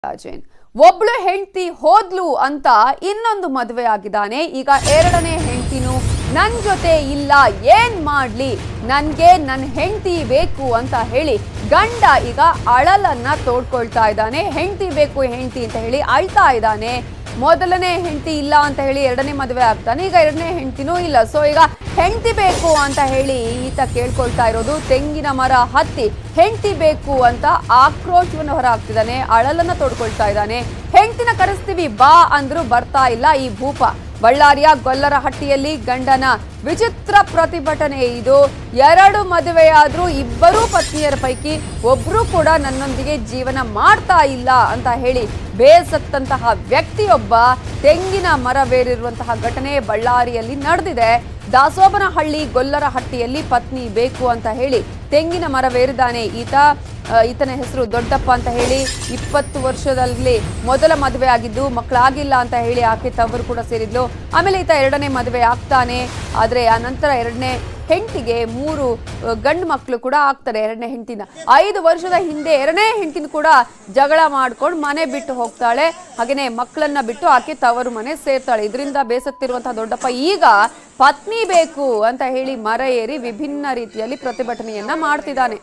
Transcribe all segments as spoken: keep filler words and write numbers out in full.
ರಾಜೇನ್ ಒಬ್ಳು ಹೆಂಡತಿ ಹೋದ್ಲು ಅಂತ ಇನ್ನೊಂದು ಮದುವೆ ಆಗಿದ್ದಾನೆ. ಈಗ ಎರಡನೇ ಹೆಂಡತಿನೂ ನನ್ ಜೊತೆ ಇಲ್ಲ, ಏನ್ ಮಾಡ್ಲಿ, ನನ್ಗೆ ನನ್ನ ಹೆಂಡತಿ ಬೇಕು ಅಂತ ಹೇಳಿ ಗಂಡ ಈಗ ಅಳಲನ್ನ ತೋಡ್ಕೊಳ್ತಾ ಇದ್ದಾನೆ. ಹೆಂಡತಿ ಬೇಕು ಹೆಂಡತಿ ಅಂತ ಹೇಳಿ ಅಳ್ತಾ ಇದ್ದಾನೆ. ಮೊದಲನೇ ಹೆಂಡತಿ ಇಲ್ಲ ಅಂತ ಹೇಳಿ ಎರಡನೇ ಮದುವೆ ಆಗ್ತಾನೆ. ಈಗ ಎರಡನೇ ಹೆಂಡತಿನೂ ಇಲ್ಲ. ಸೊ ಈಗ ಹೆಂಡತಿ ಬೇಕು ಅಂತ ಹೇಳಿ ಈತ ಕೇಳ್ಕೊಳ್ತಾ ಇರೋದು. ತೆಂಗಿನ ಮರ ಹತ್ತಿ ಹೆಂಡತಿ ಬೇಕು ಅಂತ ಆಕ್ರೋಶವನ್ನು ಹೊರ ಹಾಕ್ತಿದ್ದಾನೆ, ಅಳಲನ್ನ ತೋಡ್ಕೊಳ್ತಾ ಇದ್ದಾನೆ. ಹೆಂಡತಿನ ಕರೆಸ್ತೀವಿ ಬಾ ಅಂದ್ರೂ ಬರ್ತಾ ಇಲ್ಲ ಈ ಭೂಪ. ಬಳ್ಳಾರಿಯ ಗೊಲ್ಲರಹಟ್ಟಿಯಲ್ಲಿ ಗಂಡನ ವಿಚಿತ್ರ ಪ್ರತಿಭಟನೆ ಇದು. ಎರಡು ಮದುವೆಯಾದ್ರೂ ಇಬ್ಬರೂ ಪತ್ನಿಯರ ಪೈಕಿ ಒಬ್ರು ಕೂಡ ನನ್ನೊಂದಿಗೆ ಜೀವನ ಮಾಡ್ತಾ ಇಲ್ಲ ಅಂತ ಹೇಳಿ ಬೇಸತ್ತಂತಹ ವ್ಯಕ್ತಿಯೊಬ್ಬ ತೆಂಗಿನ ಮರವೇರಿರುವಂತಹ ಘಟನೆ ಬಳ್ಳಾರಿಯಲ್ಲಿ ನಡೆದಿದೆ. ದಾಸೋಬನಹಳ್ಳಿ ಗೊಲ್ಲರಹಟ್ಟಿಯಲ್ಲಿ ಪತ್ನಿ ಬೇಕು ಅಂತ ಹೇಳಿ ತೆಂಗಿನ ಮರವೇರಿದ್ದಾನೆ ಈತ. ಈತನ ಹೆಸರು ದೊಡ್ಡಪ್ಪ ಅಂತ ಹೇಳಿ. ಇಪ್ಪತ್ತು ವರ್ಷದಲ್ಲಿ ಮೊದಲ ಮದುವೆ ಆಗಿದ್ದು, ಮಕ್ಕಳಾಗಿಲ್ಲ ಅಂತ ಹೇಳಿ ಆಕೆ ತವರು ಕೂಡ ಸೇರಿದ್ಲು. ಆಮೇಲೆ ಈತ ಎರಡನೇ ಮದುವೆ ಆಗ್ತಾನೆ. ಆದರೆ ಆ ನಂತರ ಎರಡನೇ ಹೆಂಡತಿಗೆ ಮೂರು ಗಂಡು ಮಕ್ಕಳು ಕೂಡ ಆಗ್ತಾರೆ. ಎರಡನೇ ಹೆಂಡತಿನ ಐದು ವರ್ಷದ ಹಿಂದೆ ಎರಡನೇ ಹೆಂಡತಿನ ಕೂಡ ಜಗಳ ಮಾಡ್ಕೊಂಡು ಮನೆ ಬಿಟ್ಟು ಹೋಗ್ತಾಳೆ. ಹಾಗೇನೆ ಮಕ್ಕಳನ್ನ ಬಿಟ್ಟು ಆಕೆ ತವರು ಮನೆ ಸೇರ್ತಾಳೆ. ಇದರಿಂದ ಬೇಸತ್ತಿರುವಂತಹ ದೊಡ್ಡಪ್ಪ ಈಗ ಪತ್ನಿ ಬೇಕು ಅಂತ ಹೇಳಿ ಮರ ಏರಿ ವಿಭಿನ್ನ ರೀತಿಯಲ್ಲಿ ಪ್ರತಿಭಟನೆಯನ್ನ ಮಾಡ್ತಿದ್ದಾನೆ.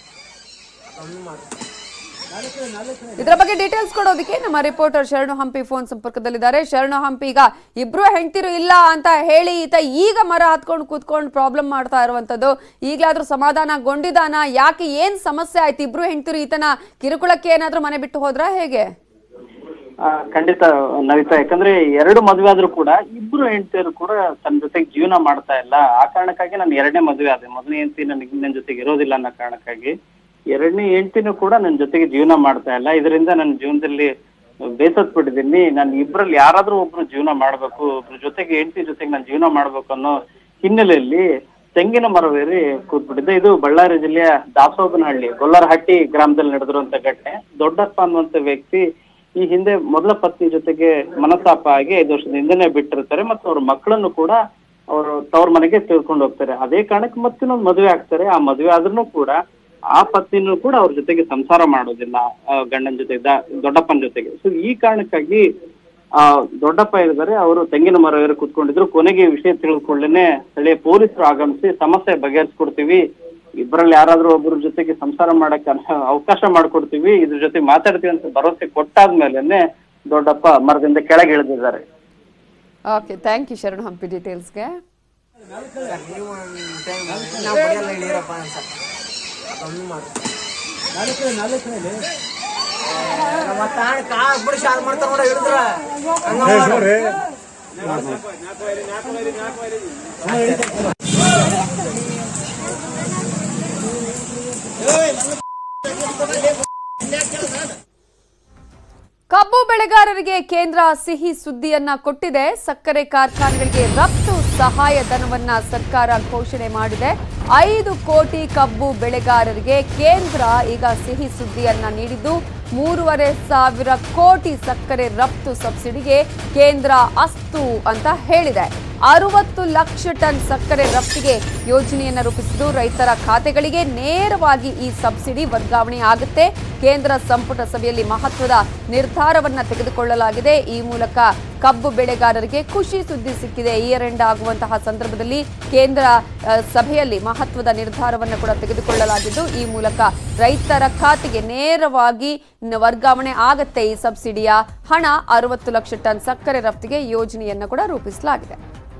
ಇದರ ಬಗ್ಗೆ ಡೀಟೇಲ್ಸ್ ಕೊಡೋದಕ್ಕೆ ನಮ್ಮ ರಿಪೋರ್ಟರ್ ಶರಣು ಹಂಪಿ ಫೋನ್ ಸಂಪರ್ಕದಲ್ಲಿದ್ದಾರೆ. ಶರಣು ಹಂಪಿ, ಈಗ ಇಬ್ರು ಹೆಂಡತಿರು ಇಲ್ಲ ಅಂತ ಹೇಳಿ ಈತ ಈಗ ಮರ ಹತ್ಕೊಂಡು ಕೂತ್ಕೊಂಡು ಪ್ರಾಬ್ಲಮ್ ಮಾಡ್ತಾ ಇರುವಂತದ್ದು, ಈಗಲಾದ್ರೂ ಸಮಾಧಾನಗೊಂಡಿದಾನ? ಯಾಕೆ, ಏನ್ ಸಮಸ್ಯೆ ಆಯ್ತು? ಇಬ್ರು ಹೆಂಡತಿರು ಈತನ ಕಿರುಕುಳಕ್ಕೆ ಏನಾದ್ರೂ ಮನೆ ಬಿಟ್ಟು ಹೋದ್ರ ಹೇಗೆ? ಖಂಡಿತ ನವಿತಾ, ಯಾಕಂದ್ರೆ ಎರಡು ಮದುವೆ ಆದ್ರೂ ಕೂಡ ಇಬ್ರು ಹೆಂಡತಿಯರು ಕೂಡ ತನ್ನ ಜೊತೆಗೆ ಜೀವನ ಮಾಡ್ತಾ ಇಲ್ಲ. ಆ ಕಾರಣಕ್ಕಾಗಿ ನಾನು ಎರಡನೇ ಮದುವೆ ಆದೆ. ಮೊದಲನೇ ಹೆಂಡತಿ ನನಗೆ ನನ್ನ ಜೊತೆಗೆ ಇರೋದಿಲ್ಲ ಅನ್ನೋ ಕಾರಣಕ್ಕಾಗಿ ಎರಡನೇ ಹೆಂಡತಿನೂ ಕೂಡ ನನ್ನ ಜೊತೆಗೆ ಜೀವನ ಮಾಡ್ತಾ ಇಲ್ಲ. ಇದರಿಂದ ನನ್ನ ಜೀವನದಲ್ಲಿ ಬೇಸತ್ಬಿಟ್ಟಿದ್ದೀನಿ. ನಾನು ಇಬ್ಬರಲ್ಲಿ ಯಾರಾದ್ರೂ ಒಬ್ರು ಜೀವನ ಮಾಡ್ಬೇಕು, ಒಬ್ರ ಜೊತೆಗೆ ಹೆಂಡತಿ ಜೊತೆಗೆ ನಾನು ಜೀವನ ಮಾಡ್ಬೇಕು ಅನ್ನೋ ಹಿನ್ನೆಲೆಯಲ್ಲಿ ತೆಂಗಿನ ಮರವೇರಿ ಕೂತ್ಬಿಟ್ಟಿದ್ದೆ. ಇದು ಬಳ್ಳಾರಿ ಜಿಲ್ಲೆಯ ದಾಸೋಬನಹಳ್ಳಿ ಗೊಲ್ಲರಹಟ್ಟಿ ಗ್ರಾಮದಲ್ಲಿ ನಡೆದಿರುವಂತ ಘಟನೆ. ದೊಡ್ಡಪ್ಪ ಅನ್ನುವಂತ ವ್ಯಕ್ತಿ ಈ ಹಿಂದೆ ಮೊದಲ ಪತ್ನಿ ಜೊತೆಗೆ ಮನಸ್ತಾಪ ಆಗಿ ಐದು ವರ್ಷದ ಹಿಂದೆನೆ ಬಿಟ್ಟಿರ್ತಾರೆ ಮತ್ತು ಅವ್ರ ಮಕ್ಕಳನ್ನು ಕೂಡ ಅವರು ತವ್ರ ಮನೆಗೆ ತೆಗೆದುಕೊಂಡು ಹೋಗ್ತಾರೆ. ಅದೇ ಕಾರಣಕ್ಕೆ ಮತ್ತಿನ್ನೊಂದು ಮದುವೆ ಆಗ್ತಾರೆ. ಆ ಮದುವೆ ಆದ್ರೂ ಕೂಡ ಆ ಪತ್ನಿನೂ ಕೂಡ ಅವ್ರ ಜೊತೆಗೆ ಸಂಸಾರ ಮಾಡೋದಿಲ್ಲ, ಗಂಡನ ಜೊತೆ ದೊಡ್ಡಪ್ಪನ ಜೊತೆಗೆ. ಸೊ ಈ ಕಾರಣಕ್ಕಾಗಿ ಆ ದೊಡ್ಡಪ್ಪ ಇದ್ದಾರೆ, ಅವರು ತೆಂಗಿನ ಮರ ಏರಿ ಕೂತ್ಕೊಂಡಿದ್ರು. ಕೊನೆಗೆ ವಿಷಯ ತಿಳಿದುಕೊಳ್ಳೇನೆ ಸ್ಥಳೀಯ ಪೊಲೀಸರು ಆಗಮಿಸಿ ಸಮಸ್ಯೆ ಬಗೆಹರಿಸ್ಕೊಡ್ತೀವಿ, ಇಬ್ಬರಲ್ಲಿ ಯಾರಾದ್ರೂ ಒಬ್ಬರ ಜೊತೆಗೆ ಸಂಸಾರ ಮಾಡಕ್ಕೆ ಅವಕಾಶ ಮಾಡ್ಕೊಡ್ತೀವಿ, ಇದ್ರ ಜೊತೆ ಮಾತಾಡ್ತೀವಿ ಅಂತ ಭರವಸೆ ಕೊಟ್ಟಾದ್ಮೇಲೆ ದೊಡ್ಡಪ್ಪ ಮರದಿಂದ ಕೆಳಗೆ ಇಳಿದಿದ್ದಾರೆ. ಓಕೆ, ಥ್ಯಾಂಕ್ ಯು ಶರಣು ಹಂಪಿ ಡೀಟೇಲ್ಸ್ಗೆ. ಕಬ್ಬು ಬೆಳೆಗಾರರಿಗೆ ಕೇಂದ್ರ ಸಿಹಿ ಸುದ್ದಿಯನ್ನ ಕೊಟ್ಟಿದೆ. ಸಕ್ಕರೆ ಕಾರ್ಖಾನೆಗಳಿಗೆ ರಫ್ತು ಸಹಾಯಧನವನ್ನ ಸರ್ಕಾರ ಘೋಷಣೆ ಮಾಡಿದೆ. ಐದು ಕೋಟಿ ಕಬ್ಬು ಬೆಳೆಗಾರರಿಗೆ ಕೇಂದ್ರ ಈಗ ಸಿಹಿ ಸುದ್ದಿಯನ್ನ ನೀಡಿದ್ದು, ಮೂರುವರೆ ಸಾವಿರ ಕೋಟಿ ಸಕ್ಕರೆ ರಫ್ತು ಸಬ್ಸಿಡಿಗೆ ಕೇಂದ್ರ ಅಸ್ತು ಅಂತ ಹೇಳಿದೆ. ಅರವತ್ತು ಲಕ್ಷ ಟನ್ ಸಕ್ಕರೆ ರಫ್ತಿಗೆ ಯೋಜನೆಯನ್ನು ರೂಪಿಸಿದ್ದು, ರೈತರ ಖಾತೆಗಳಿಗೆ ನೇರವಾಗಿ ಈ ಸಬ್ಸಿಡಿ ವರ್ಗಾವಣೆ ಆಗುತ್ತೆ. ಕೇಂದ್ರ ಸಂಪುಟ ಸಭೆಯಲ್ಲಿ ಮಹತ್ವದ ನಿರ್ಧಾರವನ್ನ ತೆಗೆದುಕೊಳ್ಳಲಾಗಿದೆ. ಈ ಮೂಲಕ ಕಬ್ಬು ಬೆಳೆಗಾರರಿಗೆ ಖುಷಿ ಸುದ್ದಿ ಸಿಕ್ಕಿದೆ. ಇಯರ್ ಎಂಡ್ ಆಗುವಂತಹ ಸಂದರ್ಭದಲ್ಲಿ ಕೇಂದ್ರ ಸಭೆಯಲ್ಲಿ ಮಹತ್ವದ ನಿರ್ಧಾರವನ್ನು ಕೂಡ ತೆಗೆದುಕೊಳ್ಳಲಾಗಿದ್ದು, ಈ ಮೂಲಕ ರೈತರ ಖಾತೆಗೆ ನೇರವಾಗಿ ವರ್ಗಾವಣೆ ಆಗತ್ತೆ ಈ ಸಬ್ಸಿಡಿಯ ಹಣ. ಅರವತ್ತು ಲಕ್ಷ ಟನ್ ಸಕ್ಕರೆ ರಫ್ತಿಗೆ ಯೋಜನೆಯನ್ನು ಕೂಡ ರೂಪಿಸಲಾಗಿದೆ.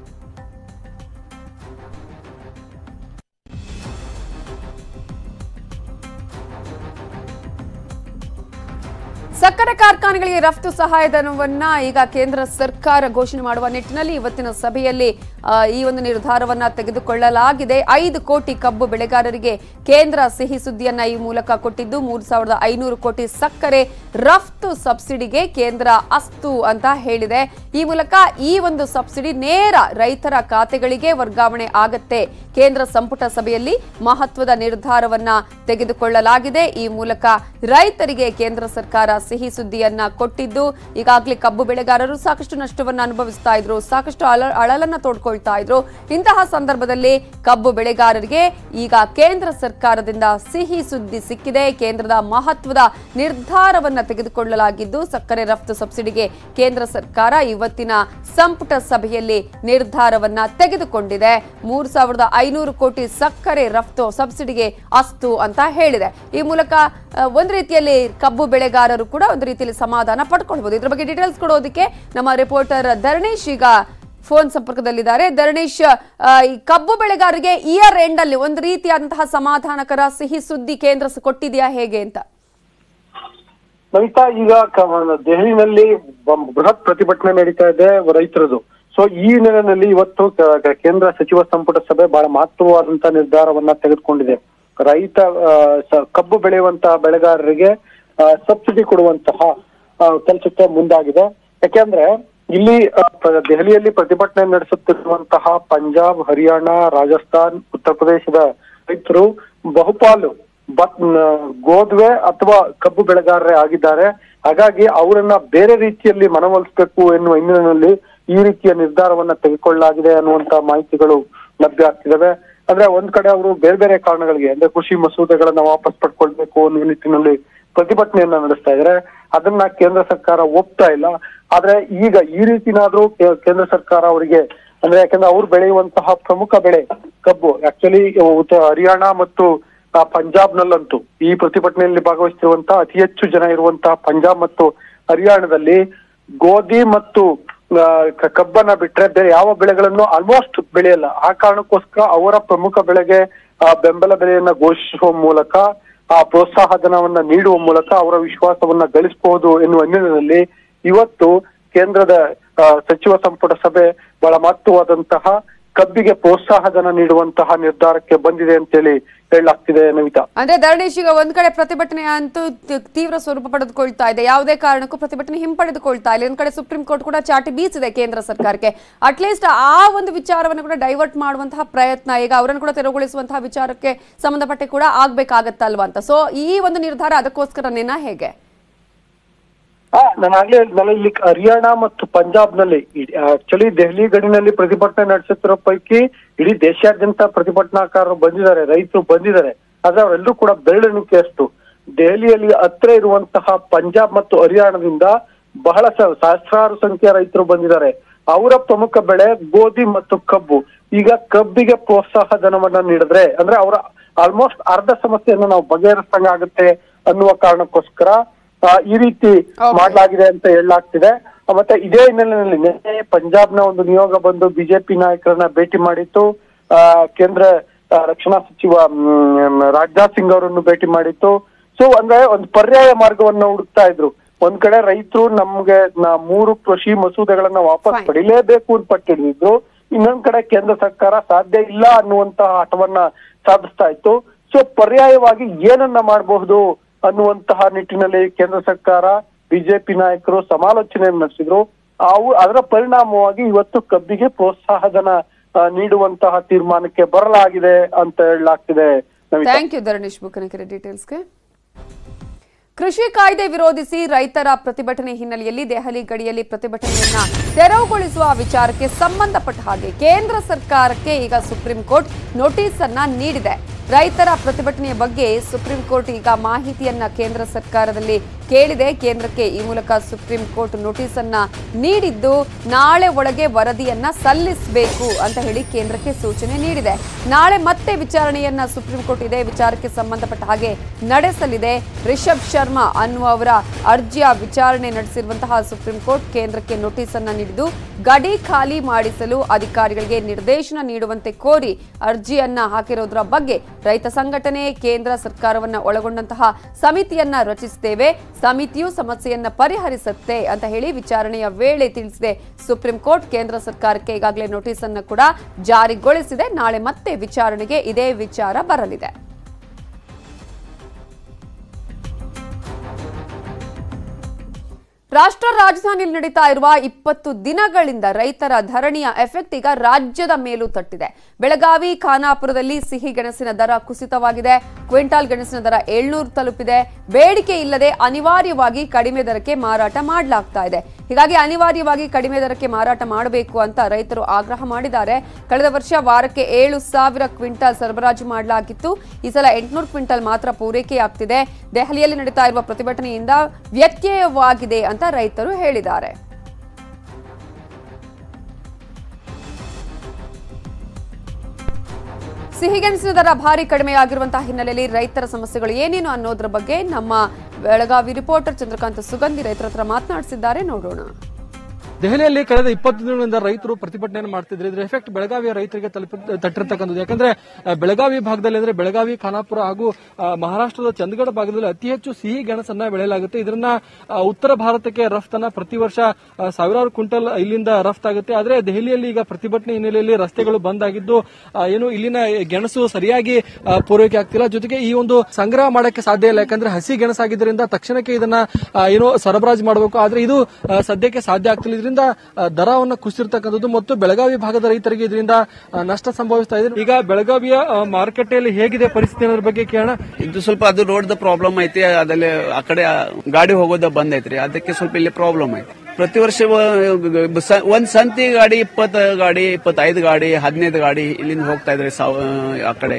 ಸಕ್ಕರೆ ಕಾರ್ಖಾನೆಗಳಿಗೆ ರಫ್ತು ಸಹಾಯಧನವನ್ನ ಈಗ ಕೇಂದ್ರ ಸರ್ಕಾರ ಘೋಷಣೆ ಮಾಡುವ ನಿಟ್ಟಿನಲ್ಲಿ ಇವತ್ತಿನ ಸಭೆಯಲ್ಲಿ ಈ ಒಂದು ನಿರ್ಧಾರವನ್ನ ತೆಗೆದುಕೊಳ್ಳಲಾಗಿದೆ. ಐದು ಕೋಟಿ ಕಬ್ಬು ಬೆಳೆಗಾರರಿಗೆ ಕೇಂದ್ರ ಸಿಹಿ ಸುದ್ದಿಯನ್ನ ಈ ಮೂಲಕ ಕೊಟ್ಟಿದ್ದು, ಮೂರು ಸಾವಿರದ ಐನೂರು ಕೋಟಿ ಸಕ್ಕರೆ ರಫ್ತು ಸಬ್ಸಿಡಿಗೆ ಕೇಂದ್ರ ಅಸ್ತು ಅಂತ ಹೇಳಿದೆ. ಈ ಮೂಲಕ ಈ ಒಂದು ಸಬ್ಸಿಡಿ ನೇರ ರೈತರ ಖಾತೆಗಳಿಗೆ ವರ್ಗಾವಣೆ ಆಗತ್ತೆ. ಕೇಂದ್ರ ಸಂಪುಟ ಸಭೆಯಲ್ಲಿ ಮಹತ್ವದ ನಿರ್ಧಾರವನ್ನ ತೆಗೆದುಕೊಳ್ಳಲಾಗಿದೆ. ಈ ಮೂಲಕ ರೈತರಿಗೆ ಕೇಂದ್ರ ಸರ್ಕಾರ ಸಿಹಿ ಸುದ್ದಿಯನ್ನ ಕೊಟ್ಟಿದ್ದು. ಈಗಾಗಲೇ ಕಬ್ಬು ಬೆಳೆಗಾರರು ಸಾಕಷ್ಟು ನಷ್ಟವನ್ನು ಅನುಭವಿಸ್ತಾ ಇದ್ರು, ಸಾಕಷ್ಟು ಅಳ ಅಳಲನ್ನ ತೋಡ್ಕೊಳ್ತಾ ಇದ್ರು. ಇಂತಹ ಸಂದರ್ಭದಲ್ಲಿ ಕಬ್ಬು ಬೆಳೆಗಾರರಿಗೆ ಈಗ ಕೇಂದ್ರ ಸರ್ಕಾರದಿಂದ ಸಿಹಿ ಸುದ್ದಿ ಸಿಕ್ಕಿದೆ. ಕೇಂದ್ರದ ಮಹತ್ವದ ನಿರ್ಧಾರವನ್ನ ತೆಗೆದುಕೊಳ್ಳಲಾಗಿದ್ದು, ಸಕ್ಕರೆ ರಫ್ತು ಸಬ್ಸಿಡಿಗೆ ಕೇಂದ್ರ ಸರ್ಕಾರ ಇವತ್ತಿನ ಸಂಪುಟ ಸಭೆಯಲ್ಲಿ ನಿರ್ಧಾರವನ್ನ ತೆಗೆದುಕೊಂಡಿದೆ. ಮೂರು ಸಾವಿರದ ಐನೂರು ಕೋಟಿ ಸಕ್ಕರೆ ರಫ್ತು ಸಬ್ಸಿಡಿಗೆ ಅಸ್ತು ಅಂತ ಹೇಳಿದೆ. ಈ ಮೂಲಕ ಒಂದು ರೀತಿಯಲ್ಲಿ ಕಬ್ಬು ಬೆಳೆಗಾರರು ಕೂಡ ಒಂದು ರೀತಿಯಲ್ಲಿ ಸಮಾಧಾನ ಪಡ್ಕೊಳ್ಬಹುದು. ಇದ್ರ ಬಗ್ಗೆ ಡೀಟೇಲ್ಸ್ ಕೊಡೋದಕ್ಕೆ ನಮ್ಮ ರಿಪೋರ್ಟರ್ ಧರಣೇಶ್ ಈಗ ಫೋನ್ ಸಂಪರ್ಕದಲ್ಲಿದ್ದಾರೆ. ಧರಣೇಶ್, ಈ ಕಬ್ಬು ಬೆಳೆಗಾರರಿಗೆ ಇಯರ್ ಎಂಡ್ ಅಲ್ಲಿ ಒಂದು ರೀತಿಯಾದಂತಹ ಸಮಾಧಾನಕರ ಸಿಹಿ ಸುದ್ದಿ ಕೇಂದ್ರ ಕೊಟ್ಟಿದೆಯಾ ಹೇಗೆ ಅಂತ? ನಮಿತಾ, ಈಗ ದೆಹಲಿನಲ್ಲಿ ಬೃಹತ್ ಪ್ರತಿಭಟನೆ ನಡೀತಾ ಇದೆ ರೈತರದು. ಸೊ ಈ ಹಿನ್ನೆಲೆಯಲ್ಲಿ ಇವತ್ತು ಕೇಂದ್ರ ಸಚಿವ ಸಂಪುಟ ಸಭೆ ಬಹಳ ಮಹತ್ವವಾದಂತಹ ನಿರ್ಧಾರವನ್ನ ತೆಗೆದುಕೊಂಡಿದೆ. ರೈತ ಕಬ್ಬು ಬೆಳೆಯುವಂತಹ ಬೆಳೆಗಾರರಿಗೆ ಸಬ್ಸಿಡಿ ಕೊಡುವಂತಹ ಕೆಲಸಕ್ಕೆ ಮುಂದಾಗಿದೆ. ಯಾಕೆಂದ್ರೆ ಇಲ್ಲಿ ದೆಹಲಿಯಲ್ಲಿ ಪ್ರತಿಭಟನೆ ನಡೆಸುತ್ತಿರುವಂತಹ ಪಂಜಾಬ್, ಹರಿಯಾಣ, ರಾಜಸ್ಥಾನ್, ಉತ್ತರ ಪ್ರದೇಶದ ರೈತರು ಬಹುಪಾಲು ಬತ್ ಗೋಧುವೆ ಅಥವಾ ಕಬ್ಬು ಬೆಳೆಗಾರರೇ ಆಗಿದ್ದಾರೆ. ಹಾಗಾಗಿ ಅವರನ್ನ ಬೇರೆ ರೀತಿಯಲ್ಲಿ ಮನವೊಲಿಸಬೇಕು ಎನ್ನುವ ಹಿನ್ನೆಲೆಯಲ್ಲಿ ಈ ರೀತಿಯ ನಿರ್ಧಾರವನ್ನ ತೆಗೆದುಕೊಳ್ಳಲಾಗಿದೆ ಅನ್ನುವಂತ ಮಾಹಿತಿಗಳು ಲಭ್ಯ ಆಗ್ತಿದಾವೆ. ಅಂದ್ರೆ ಒಂದ್ ಕಡೆ ಅವರು ಬೇರೆ ಬೇರೆ ಕಾರಣಗಳಿಗೆ ಅಂದ್ರೆ ಕೃಷಿ ಮಸೂದೆಗಳನ್ನ ವಾಪಸ್ ಪಡ್ಕೊಳ್ಬೇಕು ಅನ್ನೋ ನಿಟ್ಟಿನಲ್ಲಿ ಪ್ರತಿಭಟನೆಯನ್ನ ನಡೆಸ್ತಾ ಇದ್ದಾರೆ. ಅದನ್ನ ಕೇಂದ್ರ ಸರ್ಕಾರ ಒಪ್ತಾ ಇಲ್ಲ. ಆದ್ರೆ ಈಗ ಈ ರೀತಿನಾದ್ರೂ ಕೇಂದ್ರ ಸರ್ಕಾರ ಅವರಿಗೆ ಅಂದ್ರೆ ಯಾಕಂದ್ರೆ ಅವ್ರು ಬೆಳೆಯುವಂತಹ ಪ್ರಮುಖ ಬೆಳೆ ಕಬ್ಬು, ಆಕ್ಚುಲಿ ಹರಿಯಾಣ ಮತ್ತು ಪಂಜಾಬ್ ನಲ್ಲಂತೂ ಈ ಪ್ರತಿಭಟನೆಯಲ್ಲಿ ಭಾಗವಹಿಸುತ್ತಿರುವಂತಹ ಅತಿ ಹೆಚ್ಚು ಜನ ಇರುವಂತಹ ಪಂಜಾಬ್ ಮತ್ತು ಹರಿಯಾಣದಲ್ಲಿ ಗೋಧಿ ಮತ್ತು ಕಬ್ಬನ್ನ ಬಿಟ್ರೆ ಬೇರೆ ಯಾವ ಬೆಳೆಗಳನ್ನು ಆಲ್ಮೋಸ್ಟ್ ಬೆಳೆಯಲ್ಲ. ಆ ಕಾರಣಕ್ಕೋಸ್ಕರ ಅವರ ಪ್ರಮುಖ ಬೆಳೆಗೆ ಆ ಬೆಂಬಲ ಬೆಲೆಯನ್ನ ಘೋಷಿಸುವ ಮೂಲಕ, ಆ ಪ್ರೋತ್ಸಾಹ ಧನವನ್ನ ನೀಡುವ ಮೂಲಕ ಅವರ ವಿಶ್ವಾಸವನ್ನ ಗಳಿಸಬಹುದು ಎನ್ನುವ ಹಿನ್ನೆಲೆಯಲ್ಲಿ ಇವತ್ತು ಕೇಂದ್ರದ ಸಚಿವ ಸಂಪುಟ ಸಭೆ ಬಹಳ ಮಹತ್ವವಾದಂತಹ ಕಬ್ಬಿಗೆ ಪ್ರೋತ್ಸಾಹ ಧನ ನೀಡುವಂತಹ ನಿರ್ಧಾರಕ್ಕೆ ಬಂದಿದೆ ಅಂತೇಳಿ ಹೇಳಲಾಗ್ತಿದೆ. ನಮಿತಾ, ಅಂದ್ರೆ ಧರಣೇಶ್, ಈಗ ಒಂದ್ ಕಡೆ ಪ್ರತಿಭಟನೆ ಅಂತೂ ತೀವ್ರ ಸ್ವರೂಪ ಪಡೆದುಕೊಳ್ತಾ ಇದೆ. ಯಾವುದೇ ಕಾರಣಕ್ಕೂ ಪ್ರತಿಭಟನೆ ಹಿಂಪಡೆದುಕೊಳ್ತಾ ಇಲ್ಲ. ಒಂದ್ ಕಡೆ ಸುಪ್ರೀಂ ಕೋರ್ಟ್ ಕೂಡ ಚಾಟಿ ಬೀಸಿದೆ ಕೇಂದ್ರ ಸರ್ಕಾರಕ್ಕೆ. ಅಟ್ಲೀಸ್ಟ್ ಆ ಒಂದು ವಿಚಾರವನ್ನು ಕೂಡ ಡೈವರ್ಟ್ ಮಾಡುವಂತಹ ಪ್ರಯತ್ನ, ಈಗ ಅವರನ್ನು ಕೂಡ ತೆರವುಗೊಳಿಸುವಂತಹ ವಿಚಾರಕ್ಕೆ ಸಂಬಂಧಪಟ್ಟ ಕೂಡ ಆಗ್ಬೇಕಾಗತ್ತಲ್ವಾ ಅಂತ. ಸೊ ಈ ಒಂದು ನಿರ್ಧಾರ ಅದಕ್ಕೋಸ್ಕರನೇನಾ ಹೇಗೆ? ಹಾ, ನಾನು ಆಗ್ಲೇ ನಾನು ಇಲ್ಲಿ ಹರಿಯಾಣ ಮತ್ತು ಪಂಜಾಬ್ ನಲ್ಲಿ ಆಕ್ಚುಲಿ ದೆಹಲಿ ಗಡಿನಲ್ಲಿ ಪ್ರತಿಭಟನೆ ನಡೆಸುತ್ತಿರೋ ಪೈಕಿ ಇಡೀ ದೇಶಾದ್ಯಂತ ಪ್ರತಿಭಟನಾಕಾರರು ಬಂದಿದ್ದಾರೆ, ರೈತರು ಬಂದಿದ್ದಾರೆ. ಆದ್ರೆ ಅವರೆಲ್ಲರೂ ಕೂಡ ಬೆರಳೆಣಿಕೆ ಅಷ್ಟು. ದೆಹಲಿಯಲ್ಲಿ ಹತ್ರ ಇರುವಂತಹ ಪಂಜಾಬ್ ಮತ್ತು ಹರಿಯಾಣದಿಂದ ಬಹಳ ಸಹಸ್ರಾರು ಸಂಖ್ಯೆಯ ರೈತರು ಬಂದಿದ್ದಾರೆ. ಅವರ ಪ್ರಮುಖ ಬೆಳೆ ಗೋಧಿ ಮತ್ತು ಕಬ್ಬು. ಈಗ ಕಬ್ಬಿಗೆ ಪ್ರೋತ್ಸಾಹ ಧನವನ್ನ ನೀಡಿದ್ರೆ ಅಂದ್ರೆ ಅವರ ಆಲ್ಮೋಸ್ಟ್ ಅರ್ಧ ಸಮಸ್ಯೆಯನ್ನು ನಾವು ಬಗೆಹರಿಸಂಗಾಗುತ್ತೆ ಅನ್ನುವ ಕಾರಣಕ್ಕೋಸ್ಕರ ಈ ರೀತಿ ಮಾಡಲಾಗಿದೆ ಅಂತ ಹೇಳಲಾಗ್ತಿದೆ. ಮತ್ತೆ ಇದೇ ಹಿನ್ನೆಲೆಯಲ್ಲಿ ನಿನ್ನೆ ಪಂಜಾಬ್ನ ಒಂದು ನಿಯೋಗ ಬಂದು ಬಿಜೆಪಿ ನಾಯಕರನ್ನ ಭೇಟಿ ಮಾಡಿತ್ತು. ಆ ಕೇಂದ್ರ ರಕ್ಷಣಾ ಸಚಿವ ರಾಜನಾಥ್ ಸಿಂಗ್ ಅವರನ್ನು ಭೇಟಿ ಮಾಡಿತ್ತು. ಸೊ ಅಂದ್ರೆ ಒಂದು ಪರ್ಯಾಯ ಮಾರ್ಗವನ್ನ ಹುಡುಕ್ತಾ ಇದ್ರು. ಒಂದ್ ಕಡೆ ರೈತರು ನಮ್ಗೆ ಮೂರು ಕೃಷಿ ಮಸೂದೆಗಳನ್ನ ವಾಪಸ್ ಪಡಿಲೇಬೇಕು ಅಂತ ಪಟ್ಟಿದ್ರು. ಇನ್ನೊಂದ್ ಕಡೆ ಕೇಂದ್ರ ಸರ್ಕಾರ ಸಾಧ್ಯ ಇಲ್ಲ ಅನ್ನುವಂತಹ ಹಠವನ್ನ ಸಾಧಿಸ್ತಾ ಇತ್ತು. ಸೊ ಪರ್ಯಾಯವಾಗಿ ಏನನ್ನ ಮಾಡಬಹುದು ಅನ್ನುವಂತಹ ನಿಟ್ಟಿನಲ್ಲಿ ಕೇಂದ್ರ ಸರ್ಕಾರ, ಬಿಜೆಪಿ ನಾಯಕರು ಸಮಾಲೋಚನೆ ನಡೆಸಿದ್ರು. ಅವು ಅದರ ಪರಿಣಾಮವಾಗಿ ಇವತ್ತು ಕಬ್ಬಿಗೆ ಪ್ರೋತ್ಸಾಹಧನ ನೀಡುವಂತಹ ತೀರ್ಮಾನಕ್ಕೆ ಬರಲಾಗಿದೆ ಅಂತ ಹೇಳಲಾಗ್ತಿದೆ. ಥ್ಯಾಂಕ್ ಯು ಧರಣೇಶ್ ಬುಕ್ಕನಕೆರೆ ಡೀಟೇಲ್ಸ್ಗೆ. ಕೃಷಿ ಕಾಯ್ದೆ ವಿರೋಧಿಸಿ ರೈತರ ಪ್ರತಿಭಟನೆ ಹಿನ್ನೆಲೆಯಲ್ಲಿ ದೆಹಲಿ ಗಡಿಯಲ್ಲಿ ಪ್ರತಿಭಟನೆಯನ್ನ ತೆರವುಗೊಳಿಸುವ ವಿಚಾರಕ್ಕೆ ಸಂಬಂಧಪಟ್ಟ ಹಾಗೆ ಕೇಂದ್ರ ಸರ್ಕಾರಕ್ಕೆ ಈಗ ಸುಪ್ರೀಂ ಕೋರ್ಟ್ ನೋಟಿಸ್ ಅನ್ನ ನೀಡಿದೆ. ರೈತರ ಪ್ರತಿಭಟನೆಯ ಬಗ್ಗೆ ಸುಪ್ರೀಂ ಕೋರ್ಟ್ ಈಗ ಮಾಹಿತಿಯನ್ನ ಕೇಂದ್ರ ಸರ್ಕಾರದಲ್ಲಿ ಕೇಳಿದೆ. ಕೇಂದ್ರಕ್ಕೆ ಈ ಮೂಲಕ ಸುಪ್ರೀಂ ಕೋರ್ಟ್ ನೋಟಿಸ್ ಅನ್ನ ನೀಡಿದ್ದು ನಾಳೆ ಒಳಗೆ ವರದಿಯನ್ನ ಸಲ್ಲಿಸಬೇಕು ಅಂತ ಹೇಳಿ ಕೇಂದ್ರಕ್ಕೆ ಸೂಚನೆ ನೀಡಿದೆ. ನಾಳೆ ಮತ್ತೆ ವಿಚಾರಣೆಯನ್ನ ಸುಪ್ರೀಂ ಕೋರ್ಟ್ ಇದೇ ವಿಚಾರಕ್ಕೆ ಸಂಬಂಧಪಟ್ಟ ಹಾಗೆ ನಡೆಸಲಿದೆ. ರಿಷಬ್ ಶರ್ಮಾ ಅನ್ನುವವರ ಅರ್ಜಿಯ ವಿಚಾರಣೆ ನಡೆಸಿರುವಂತಹ ಸುಪ್ರೀಂ ಕೋರ್ಟ್ ಕೇಂದ್ರಕ್ಕೆ ನೋಟಿಸ್ ಅನ್ನ ನೀಡಿದ್ದು ಗಡಿ ಖಾಲಿ ಮಾಡಿಸಲು ಅಧಿಕಾರಿಗಳಿಗೆ ನಿರ್ದೇಶನ ನೀಡುವಂತೆ ಕೋರಿ ಅರ್ಜಿಯನ್ನ ಹಾಕಿರೋದ್ರ ಬಗ್ಗೆ ರೈತ ಸಂಘಟನೆ ಕೇಂದ್ರ ಸರ್ಕಾರವನ್ನ ಒಳಗೊಂಡಂತಹ ಸಮಿತಿಯನ್ನ ರಚಿಸುತ್ತೇವೆ, ಸಮಿತಿಯು ಸಮಸ್ಯೆಯನ್ನ ಪರಿಹರಿಸುತ್ತೆ ಅಂತ ಹೇಳಿ ವಿಚಾರಣೆಯ ವೇಳೆ ತಿಳಿಸಿದೆ ಸುಪ್ರೀಂ ಕೋರ್ಟ್. ಕೇಂದ್ರ ಸರ್ಕಾರಕ್ಕೆ ಈಗಾಗಲೇ ನೋಟಿಸ್ ಅನ್ನು ಕೂಡ ಜಾರಿಗೊಳಿಸಿದೆ. ನಾಳೆ ಮತ್ತೆ ವಿಚಾರಣೆಗೆ ಇದೇ ವಿಚಾರ ಬರಲಿದೆ. ರಾಷ್ಟ್ರ ರಾಜಧಾನಿಯಲ್ಲಿ ನಡೀತಾ ಇರುವ ಇಪ್ಪತ್ತು ದಿನಗಳಿಂದ ರೈತರ ಧರಣಿಯ ಎಫೆಕ್ಟ್ ಈಗ ರಾಜ್ಯದ ಮೇಲೂ ತಟ್ಟಿದೆ. ಬೆಳಗಾವಿ ಖಾನಾಪುರದಲ್ಲಿ ಸಿಹಿ ಗೆಣಸಿನ ದರ ಕುಸಿತವಾಗಿದೆ. ಕ್ವಿಂಟಾಲ್ ಗೆಣಸಿನ ದರ ಏಳ್ನೂರು ತಲುಪಿದೆ. ಬೇಡಿಕೆ ಇಲ್ಲದೆ ಅನಿವಾರ್ಯವಾಗಿ ಕಡಿಮೆ ದರಕ್ಕೆ ಮಾರಾಟ ಮಾಡಲಾಗ್ತಾ ಇದೆ. ಹೀಗಾಗಿ ಅನಿವಾರ್ಯವಾಗಿ ಕಡಿಮೆ ದರಕ್ಕೆ ಮಾರಾಟ ಮಾಡಬೇಕು ಅಂತ ರೈತರು ಆಗ್ರಹ ಮಾಡಿದ್ದಾರೆ. ಕಳೆದ ವರ್ಷ ವಾರಕ್ಕೆ ಏಳು ಸಾವಿರ ಕ್ವಿಂಟಾಲ್ ಸರಬರಾಜು ಮಾಡಲಾಗಿತ್ತು. ಈ ಸಲ ಎಂಟುನೂರು ಕ್ವಿಂಟಾಲ್ ಮಾತ್ರ ಪೂರೈಕೆಯಾಗ್ತಿದೆ. ದೆಹಲಿಯಲ್ಲಿ ನಡೀತಾ ಇರುವ ಪ್ರತಿಭಟನೆಯಿಂದ ವ್ಯತ್ಯಯವಾಗಿದೆ ಅಂತ ರೈತರು ಹೇಳಿದ್ದಾರೆ. ಸಿಹಿಗೆಣಸಿನ ದರ ಭಾರಿ ಕಡಿಮೆಯಾಗಿರುವಂತಹ ಹಿನ್ನೆಲೆಯಲ್ಲಿ ರೈತರ ಸಮಸ್ಯೆಗಳು ಏನೇನು ಅನ್ನೋದ್ರ ಬಗ್ಗೆ ನಮ್ಮ ಬೆಳಗಾವಿ ರಿಪೋರ್ಟರ್ ಚಂದ್ರಕಾಂತ್ ಸುಗಂಧಿ ರೈತರ ಹತ್ರ ಮಾತನಾಡಿಸಿದ್ದಾರೆ. ನೋಡೋಣ. ದೆಹಲಿಯಲ್ಲಿ ಕಳೆದ ಇಪ್ಪತ್ತು ದಿನಗಳಿಂದ ರೈತರು ಪ್ರತಿಭಟನೆಯನ್ನು ಮಾಡ್ತಿದ್ರು. ಇದ್ರ ಎಫೆಕ್ಟ್ ಬೆಳಗಾವಿಯ ರೈತರಿಗೆ ತಲುಪ ತಟ್ಟಿರ್ತಕ್ಕಂಥದ್ದು. ಯಾಕಂದ್ರೆ ಬೆಳಗಾವಿ ಭಾಗದಲ್ಲಿ ಅಂದ್ರೆ ಬೆಳಗಾವಿ ಖಾನಾಪುರ ಹಾಗೂ ಮಹಾರಾಷ್ಟ್ರದ ಚಂದಗಢ ಭಾಗದಲ್ಲಿ ಅತಿ ಹೆಚ್ಚು ಸಿಹಿ ಗೆಣಸನ್ನ ಬೆಳೆಯಲಾಗುತ್ತೆ. ಇದನ್ನ ಉತ್ತರ ಭಾರತಕ್ಕೆ ರಫ್ತನ್ನ ಪ್ರತಿ ವರ್ಷ ಸಾವಿರಾರು ಕ್ವಿಂಟಲ್ ಇಲ್ಲಿಂದ ರಫ್ತಾಗುತ್ತೆ. ಆದ್ರೆ ದೆಹಲಿಯಲ್ಲಿ ಈಗ ಪ್ರತಿಭಟನೆ ಹಿನ್ನೆಲೆಯಲ್ಲಿ ರಸ್ತೆಗಳು ಬಂದ್ ಆಗಿದ್ದು ಏನು ಇಲ್ಲಿನ ಗೆಣಸು ಸರಿಯಾಗಿ ಪೂರೈಕೆ ಆಗ್ತಿಲ್ಲ. ಜೊತೆಗೆ ಈ ಒಂದು ಸಂಗ್ರಹ ಮಾಡಕ್ಕೆ ಸಾಧ್ಯ ಇಲ್ಲ. ಯಾಕಂದ್ರೆ ಹಸಿ ಗೆಣಸಾಗಿದ್ದರಿಂದ ತಕ್ಷಣಕ್ಕೆ ಇದನ್ನ ಏನು ಸರಬರಾಜು ಮಾಡಬೇಕು. ಆದ್ರೆ ಇದು ಸದ್ಯಕ್ಕೆ ಸಾಧ್ಯ ಆಗ್ತಿಲ್ಲ. ಇದರಿಂದ ದರವನ್ನು ಕುಸಿರ್ತಕ್ಕಂಥದ್ದು ಮತ್ತು ಬೆಳಗಾವಿ ಭಾಗದ ರೈತರಿಗೆ ಇದರಿಂದ ನಷ್ಟ ಸಂಭವಿಸ್ತಾ ಇದೆ. ಈಗ ಬೆಳಗಾವಿಯ ಮಾರುಕಟ್ಟೆಯಲ್ಲಿ ಹೇಗಿದೆ ಪರಿಸ್ಥಿತಿ ಅನ್ನೋದ್ರ ಬಗ್ಗೆ ಕೇಳೋಣ. ಇದು ಸ್ವಲ್ಪ ಅದು ರೋಡ್ ಪ್ರಾಬ್ಲಮ್ ಐತಿ. ಅದಲ್ಲಿ ಆ ಕಡೆ ಗಾಡಿ ಹೋಗೋದ ಬಂದ್ ಐತ್ರಿ. ಅದಕ್ಕೆ ಸ್ವಲ್ಪ ಇಲ್ಲಿ ಪ್ರಾಬ್ಲಮ್ ಐತಿ. ಪ್ರತಿ ವರ್ಷ ಒಂದ್ ಸಂತಿ ಗಾಡಿ ಇಪ್ಪತ್ತು ಗಾಡಿ ಇಪ್ಪತ್ತೈದು ಗಾಡಿ ಹದಿನೈದು ಗಾಡಿ ಇಲ್ಲಿಂದ ಹೋಗ್ತಾ ಇದ್ರಿ. ಆ ಕಡೆ